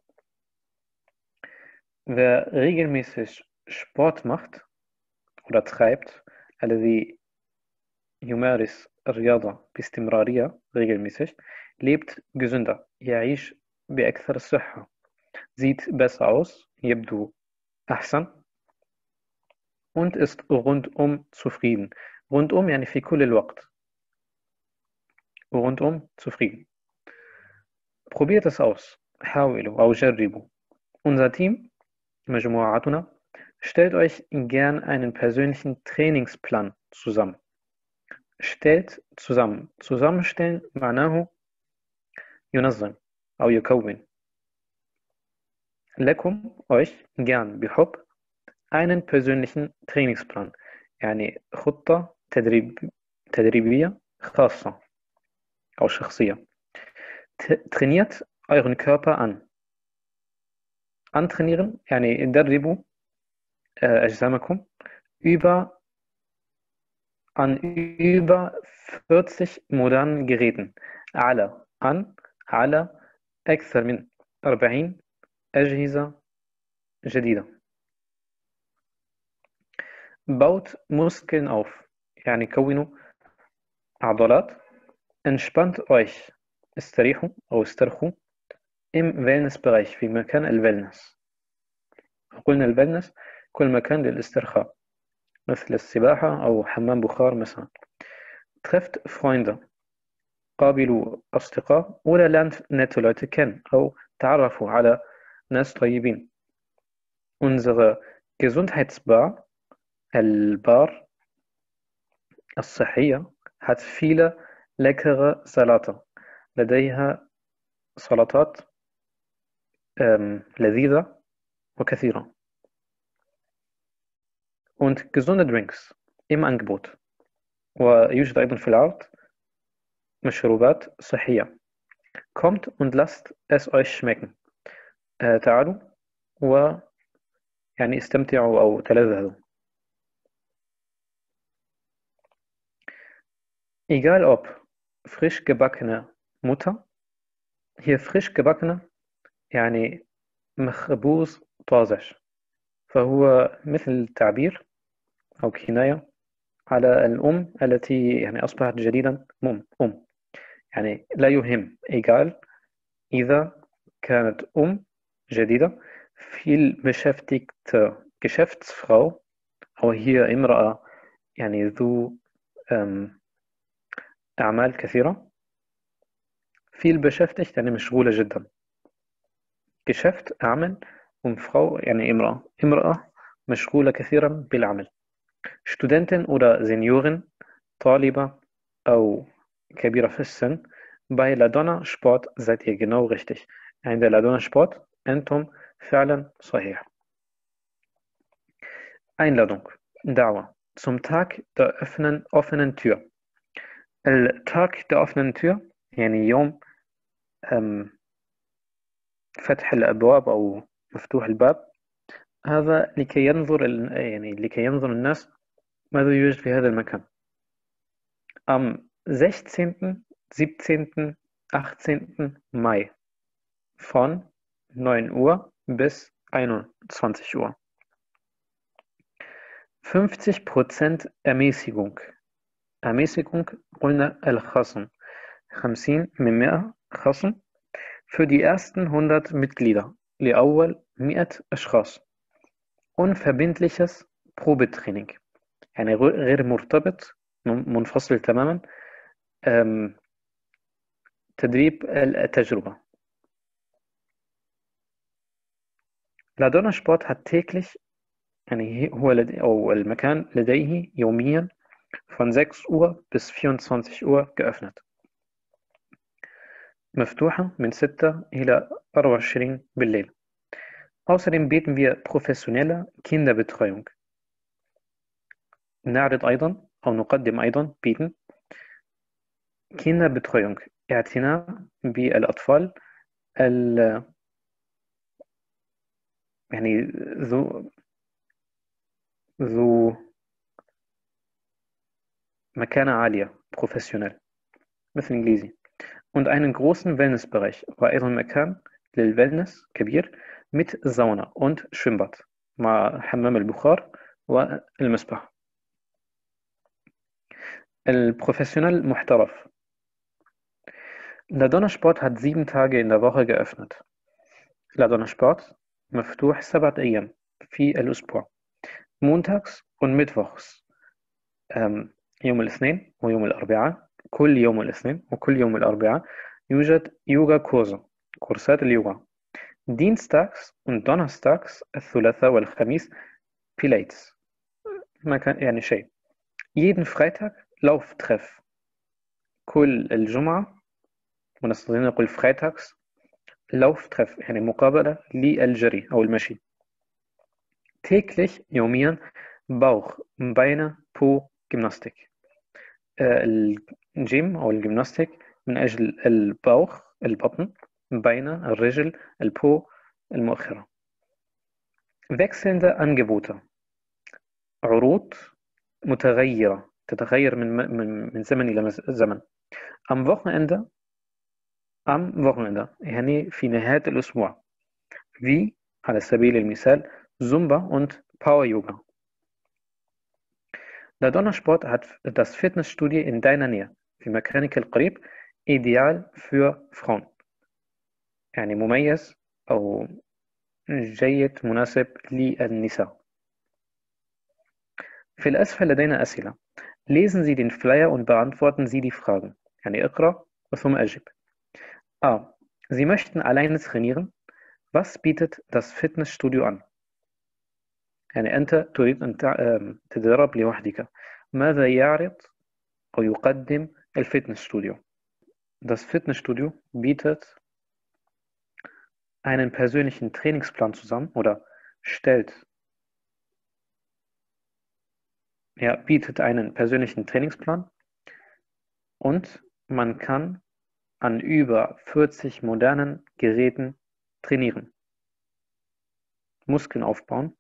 Wer regelmäßig Sport macht oder treibt, الذي يمارس الرياضة باستمرارية regelmäßig lebt gesünder يعيش بأكثر صحة sieht besser aus يبدو أحسن und ist rundum zufrieden rundum يعني في كل الوقت rundum zufrieden probiert es aus حاولوا أو جربوا unser Team مجموعتنا stellt euch gern einen persönlichen Trainingsplan zusammen stellt zusammen zusammenstellen معناه ينظم أو يكون لكم euch gern بحب einen persönlichen Trainingsplan يعني خطة تدريبية خاصة أو شخصية trainiert euren Körper an antrainieren يعني دربوا أجسامكم an über 40 modernen Geräten على أكثر من 40 أجهزة جديدة baut Muskeln auf يعني كونوا عضلات entspannt euch استريحوا أو استرخوا im Wellnessbereich في مكان الويلنس قلنا الويلنس كل مكان للاسترخاء مثل السباحة أو حمام بخار مثلا trefft Freunde قابلوا أصدقاء oder lernt nette Leute kennen أو تعرفوا على ناس طيبين unsere Gesundheitsbar البار الصحية hat viele leckere Salate لديها سلطات لذيذة وكثيرة und gesunde Drinks im Angebot ويوجد أيضا في العرض مشروبات صحية kommt und lasst es euch schmecken تعالوا ويعني استمتعوا أو تلذذوا egal ob frisch gebackene Mutter hier frisch gebackene يعني مخبوز طازج فهو مثل تعبير أو كناية على الأم التي يعني أصبحت جديدا يعني لا يهم egal إذا كانت جديدة viel beschäftigte Geschäftsfrau أو هي امرأة يعني ذو أعمال كثيرة viel beschäftigt يعني مشغولة جدا Geschäft أعمل Frau يعني امرأة مشغولة كثيرا بالعمل Studentin oder Seniorin طالبة أو كبيرة في السن bei Ladonna Sport seid ihr genau richtig عند Ladonna Sport أنتم فعلا صحيح Einladung دعوة zum Tag der offenen Tür التاج der offenen Tür يعني يوم فتح الأبواب أو مفتوح الباب هذا لكي ينظر الناس ماذا يوجد في هذا المكان am 16., 17., 18. Mai von 9 Uhr bis 21 Uhr 50% Ermäßigung قلنا الخصم 50 من 100 خصم für die ersten 100 Mitglieder لأول 100 أشخاص unverbindliches Probetraining يعني غير مرتبط منفصل تماما تدريب التجربة Ladonna Sport hat täglich يعني هو أو المكان لديه يوميا von 6 Uhr bis 24 Uhr geöffnet مفتوحة من 6 إلى 24 بالليل Außerdem bieten wir professionelle Kinderbetreuung نعرض أيضا أو نقدم أيضا bieten Kinderbetreuung اعتناء بالأطفال يعني ذو مكانة عالية professionell مثل الإنجليزي und einen großen Wellnessbereich وأيضا مكان للwellness كبير mit Sauna und Schwimmbad مع حمام البخار والمسبح البروفessional محترف. لدونا سبورت hat 7 Tage in der Woche geöffnet. لدونا سبورت مفتوح 7 أيام في الأسبوع، montags und mittwochs، يوم الاثنين ويوم الأربعاء، كل يوم الاثنين وكل يوم الأربعاء يوجد يوغا كورسات، كورسات اليوغا. dienstags und donnerstags الثلاثاء والخميس بيلاتس، ما كان يعني شيء. jeden Freitag Lauftreff، كل الجمعة ونستطيع نقول freitags Lauftreff يعني مقابلة للجري أو المشي. täglich يوميا Bauch، Beine، Po، Gymnastik. الجيم أو الجيمناستيك من أجل البوch البطن، Beine الرجل، البو المؤخرة. wechselnde Angebote، عروض متغيرة تتغير من زمن إلى زمن. am Wochenende يعني في نهاية الأسبوع، wie على سبيل المثال Zumba und Power Yoga. Der Donnersport hat das Fitnessstudio in deiner Nähe في مكانك القريب ideal für Frauen، يعني مميز أو جيد مناسب للنساء. في الأسفل لدينا أسئلة. Lesen Sie den Flyer und beantworten Sie die Fragen. يعني اقرأ ثم أجب. A. Sie möchten alleine trainieren. Was bietet das Fitnessstudio an؟ يعني أنت تريد أن تتدرب لوحدك. ماذا يعرض أو يقدم الفيتنسstudio؟ Das Fitnessstudio bietet einen persönlichen Trainingsplan zusammen oder bietet einen persönlichen Trainingsplan und man kann an über 40 modernen Geräten trainieren, Muskeln aufbauen.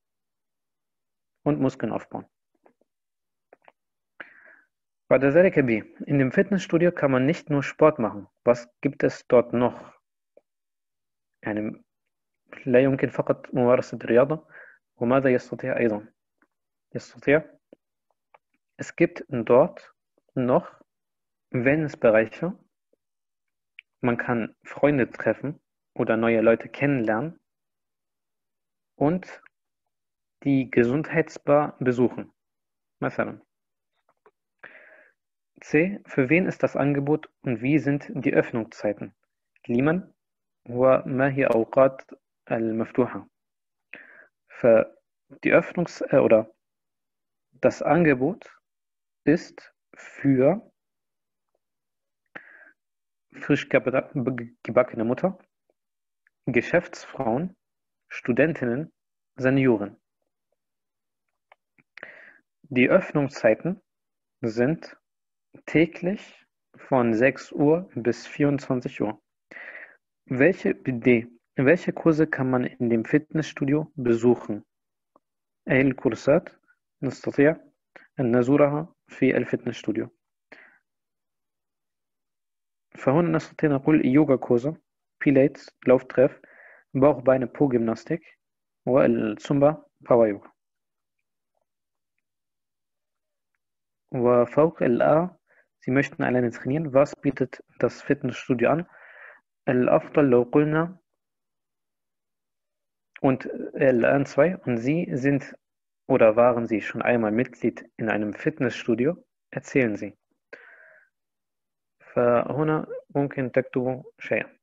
بعد ذلك B. In dem Fitnessstudio kann man nicht nur Sport machen. Was gibt es dort noch؟ يعني لا يمكن فقط ممارسة الرياضة، وماذا يستطيع أيضا؟ Es gibt dort noch Wellnessbereiche. Man kann Freunde treffen oder neue Leute kennenlernen und die Gesundheitsbar besuchen. مثلا. C. Für wen ist das Angebot und wie sind die Öffnungszeiten؟ لمن وما هي أوقات المفتوحة؟ فدي oder das Angebot ist für frisch gebackene Mutter, Geschäftsfrauen, Studentinnen, Senioren. Die Öffnungszeiten sind täglich von 6 Uhr bis 24 Uhr. Welche Kurse kann man in dem Fitnessstudio besuchen؟ أي الكورسات نستطيع أن نزورها في الفيتنسstudio؟ فهنا نستطيع نقول يوغا كورسة، بيلاتس، Lauftreff، Bauch, Beine, Po, Gymnastik والزومبا باور يوغا. وفوق A. Sie möchten alleine trainieren. Was bietet das Fitnessstudio an؟ الأفضل لو قلنا und الآن 2 und Sie sind oder waren Sie schon einmal Mitglied in einem Fitnessstudio؟ erzählen Sie. فهنا ممكن تكتبوا شيئا.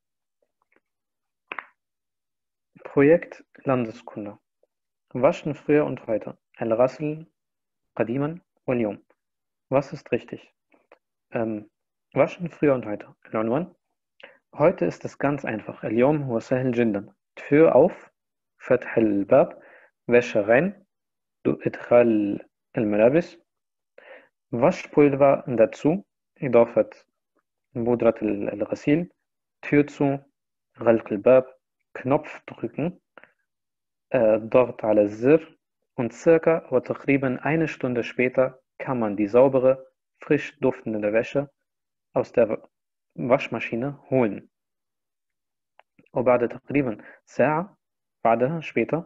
Projekt Landeskunde. Waschen früher und heute. الغسل قديما واليوم. Was ist richtig؟ waschen früher und heute. العنوان. Heute ist es ganz einfach. اليوم هو سهل جدا. Tür auf، فتح الباب، Wäsche rein، إدخال الملابس، Waschpulver dazu، إضافة بودرة الغسيل، Tür zu، غلق الباب، Knopf drücken، Dort على الزر und circa وتقريبا eine Stunde später kann man die saubere, frisch duftende Wäsche aus der Waschmaschine holen. وبعد تقريبا ساعة بعدها später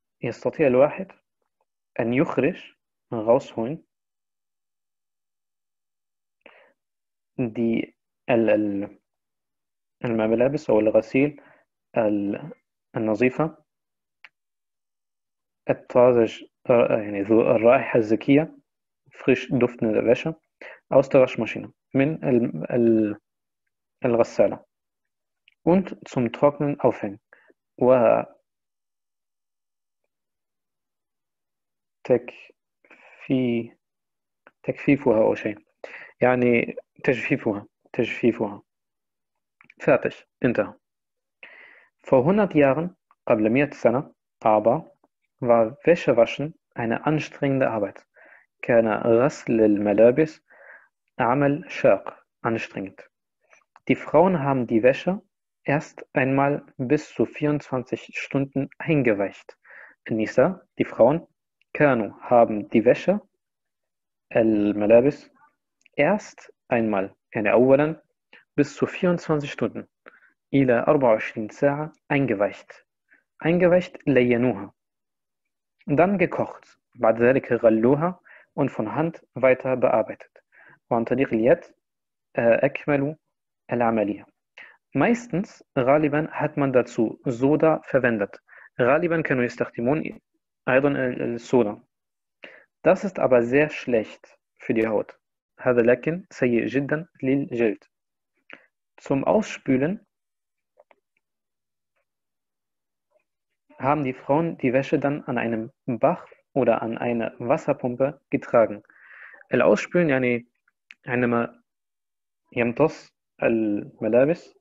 يستطيع الواحد أن يخرج rausholen دي الملابس أو الغسيل النظيفة الطازج يعني ذو الرائحة الزكية فريش duftende Wäsche aus der Waschmaschine من الغسالة und zum Trocknen aufhängen تكفيفها أو شيء يعني تجفيفها fertig انتهى. Vor 100 Jahren, قبل 100 سنة aber war Wäschewaschen eine anstrengende Arbeit. كان غسل الملابس عمل شاق anstrengend. Die Frauen haben die Wäsche erst einmal bis zu 24 Stunden eingeweicht. النساء, die Frauen, كانوا haben die Wäsche الملابس erst einmal يعني أولا bis zu 24 Stunden إلى 24 ساعة eingeweicht لينوها dann gekocht بعد ذلك غلوها und von Hand weiter bearbeitet وعن طريق اليد أكملوا العملية meistens غالبا hat man dazu Soda verwendet غالبا كانوا يستخدمون أيضا الصودا das ist aber sehr schlecht für die Haut هذا لكن سيء جدا للجلد zum Ausspülen haben die Frauen die Wäsche dann an einem Bach oder an eine Wasserpumpe getragen. الأوسبيون يعني عندما يمتص الملابس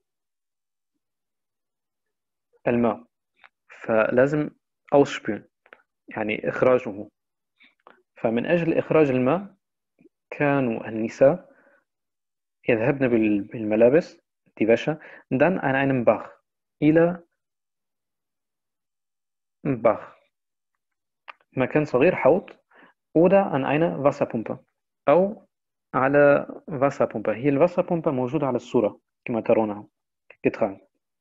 الماء فلازم أوسبيون يعني إخراجه فمن أجل إخراج الماء كانوا النساء يذهبن بالملابس die Wäsche dann an einem Bach إلى Bach مكان صغير حوض oder an eine Wasserpumpe أو على Wasserpumpe هي الواسربومبا موجودة على الصورة كما ترونها getragen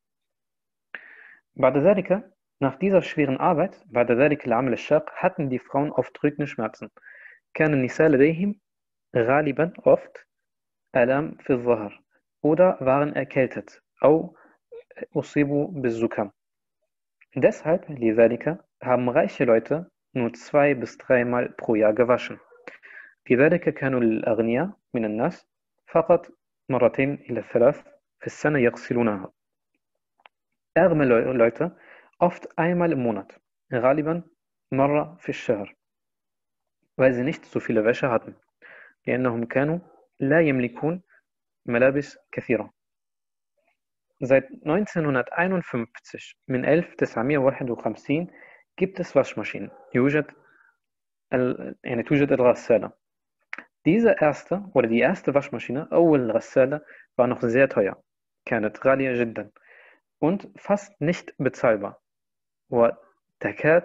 بعد ذلك nach dieser schweren Arbeit بعد ذلك العمل الشاق hatten die Frauen oft Rückenschmerzen كان النساء لديهم غالبا oft ألم في الظهر oder waren erkältet أو أصيبوا بالزكام deshalb لذلك haben reiche Leute nur 2 bis 3 Mal pro Jahr gewaschen. لذلك كانوا الأغنياء من الناس فقط 2 إلى 3 في السنة يغسلونها. Arme Leute oft einmal im Monat, غالبا مرة في الشهر, weil sie nicht so viele Wäsche hatten. لأنهم كانوا لا يملكون ملابس كثيرة. Seit 1951 من 1951 gibt es Waschmaschinen. توجد الغسالة. Diese erste oder die erste Waschmaschine أول الغسالة war noch sehr teuer. كانت غالية جدا und fast nicht bezahlbar. وتكاد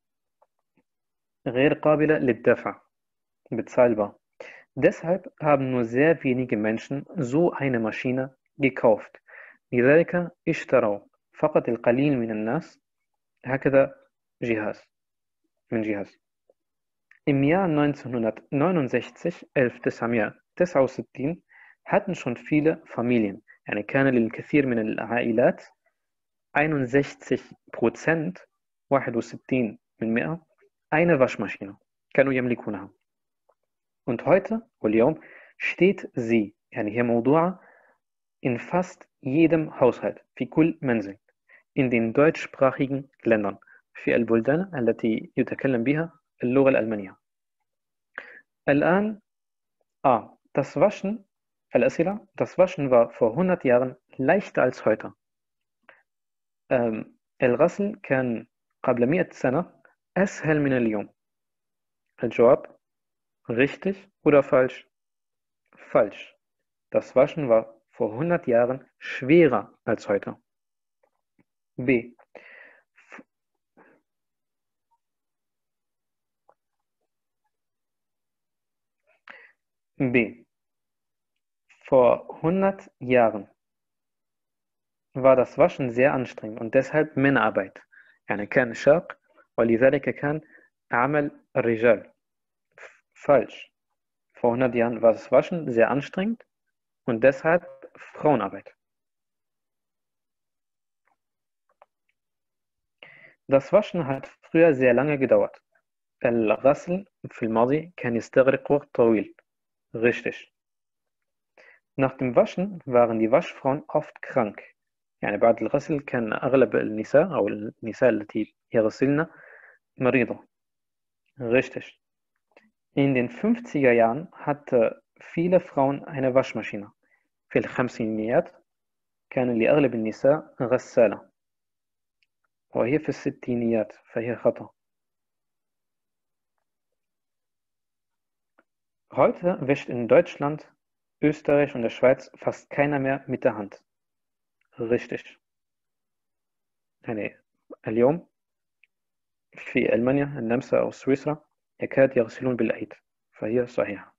غير قابلة للدفع. bezahlbar. Deshalb haben nur sehr wenige Menschen so eine Maschine gekauft. لذلك اشتروا فقط القليل من الناس هكذا جهاز. Im Jahr 1969 hatten schon viele Familien, يعني كان للكثير من العائلات 61% 61% eine Waschmaschine كانوا يملكونها. Und heute واليوم steht sie يعني هي موضوعة in fast jedem Haushalt في كل منزل in den deutschsprachigen Ländern في البلدان التي يتكلم بها اللغة الألمانية. الآن das Waschen الأسئلة das Waschen war vor 100 Jahren leichter als heute. الغسل كان قبل 100 سنة أسهل من اليوم. الجواب richtig oder falsch? Falsch. Das Waschen war vor 100 Jahren schwerer als heute. B. Vor 100 Jahren war das Waschen sehr anstrengend und deshalb Männerarbeit. يعني كان شاق ولذلك كان عمل الرجال. Falsch. Vor 100 Jahren war das Waschen sehr anstrengend und deshalb Frauenarbeit. Das Waschen hat früher sehr lange gedauert. الغسل في الماضي كان يستغرق وقت طويل. Richtig. Nach dem Waschen waren die Waschfrauen oft krank. يعني بعد الغسل كان أغلب النساء أو النساء التي يغسلن مريضة. Richtig. In den 50er Jahren hatte viele Frauen eine Waschmaschine. في الخمسينيات كان لأغلب النساء غسالة. وهي في الستينيات فهي خطأ. Heute wäscht in Deutschland, Österreich und der Schweiz fast keiner mehr mit der Hand. Richtig. يعني اليوم في ألمانيا، النمسا أو سويسرا يكاد يغسلون بالأيد فهي صحيحة.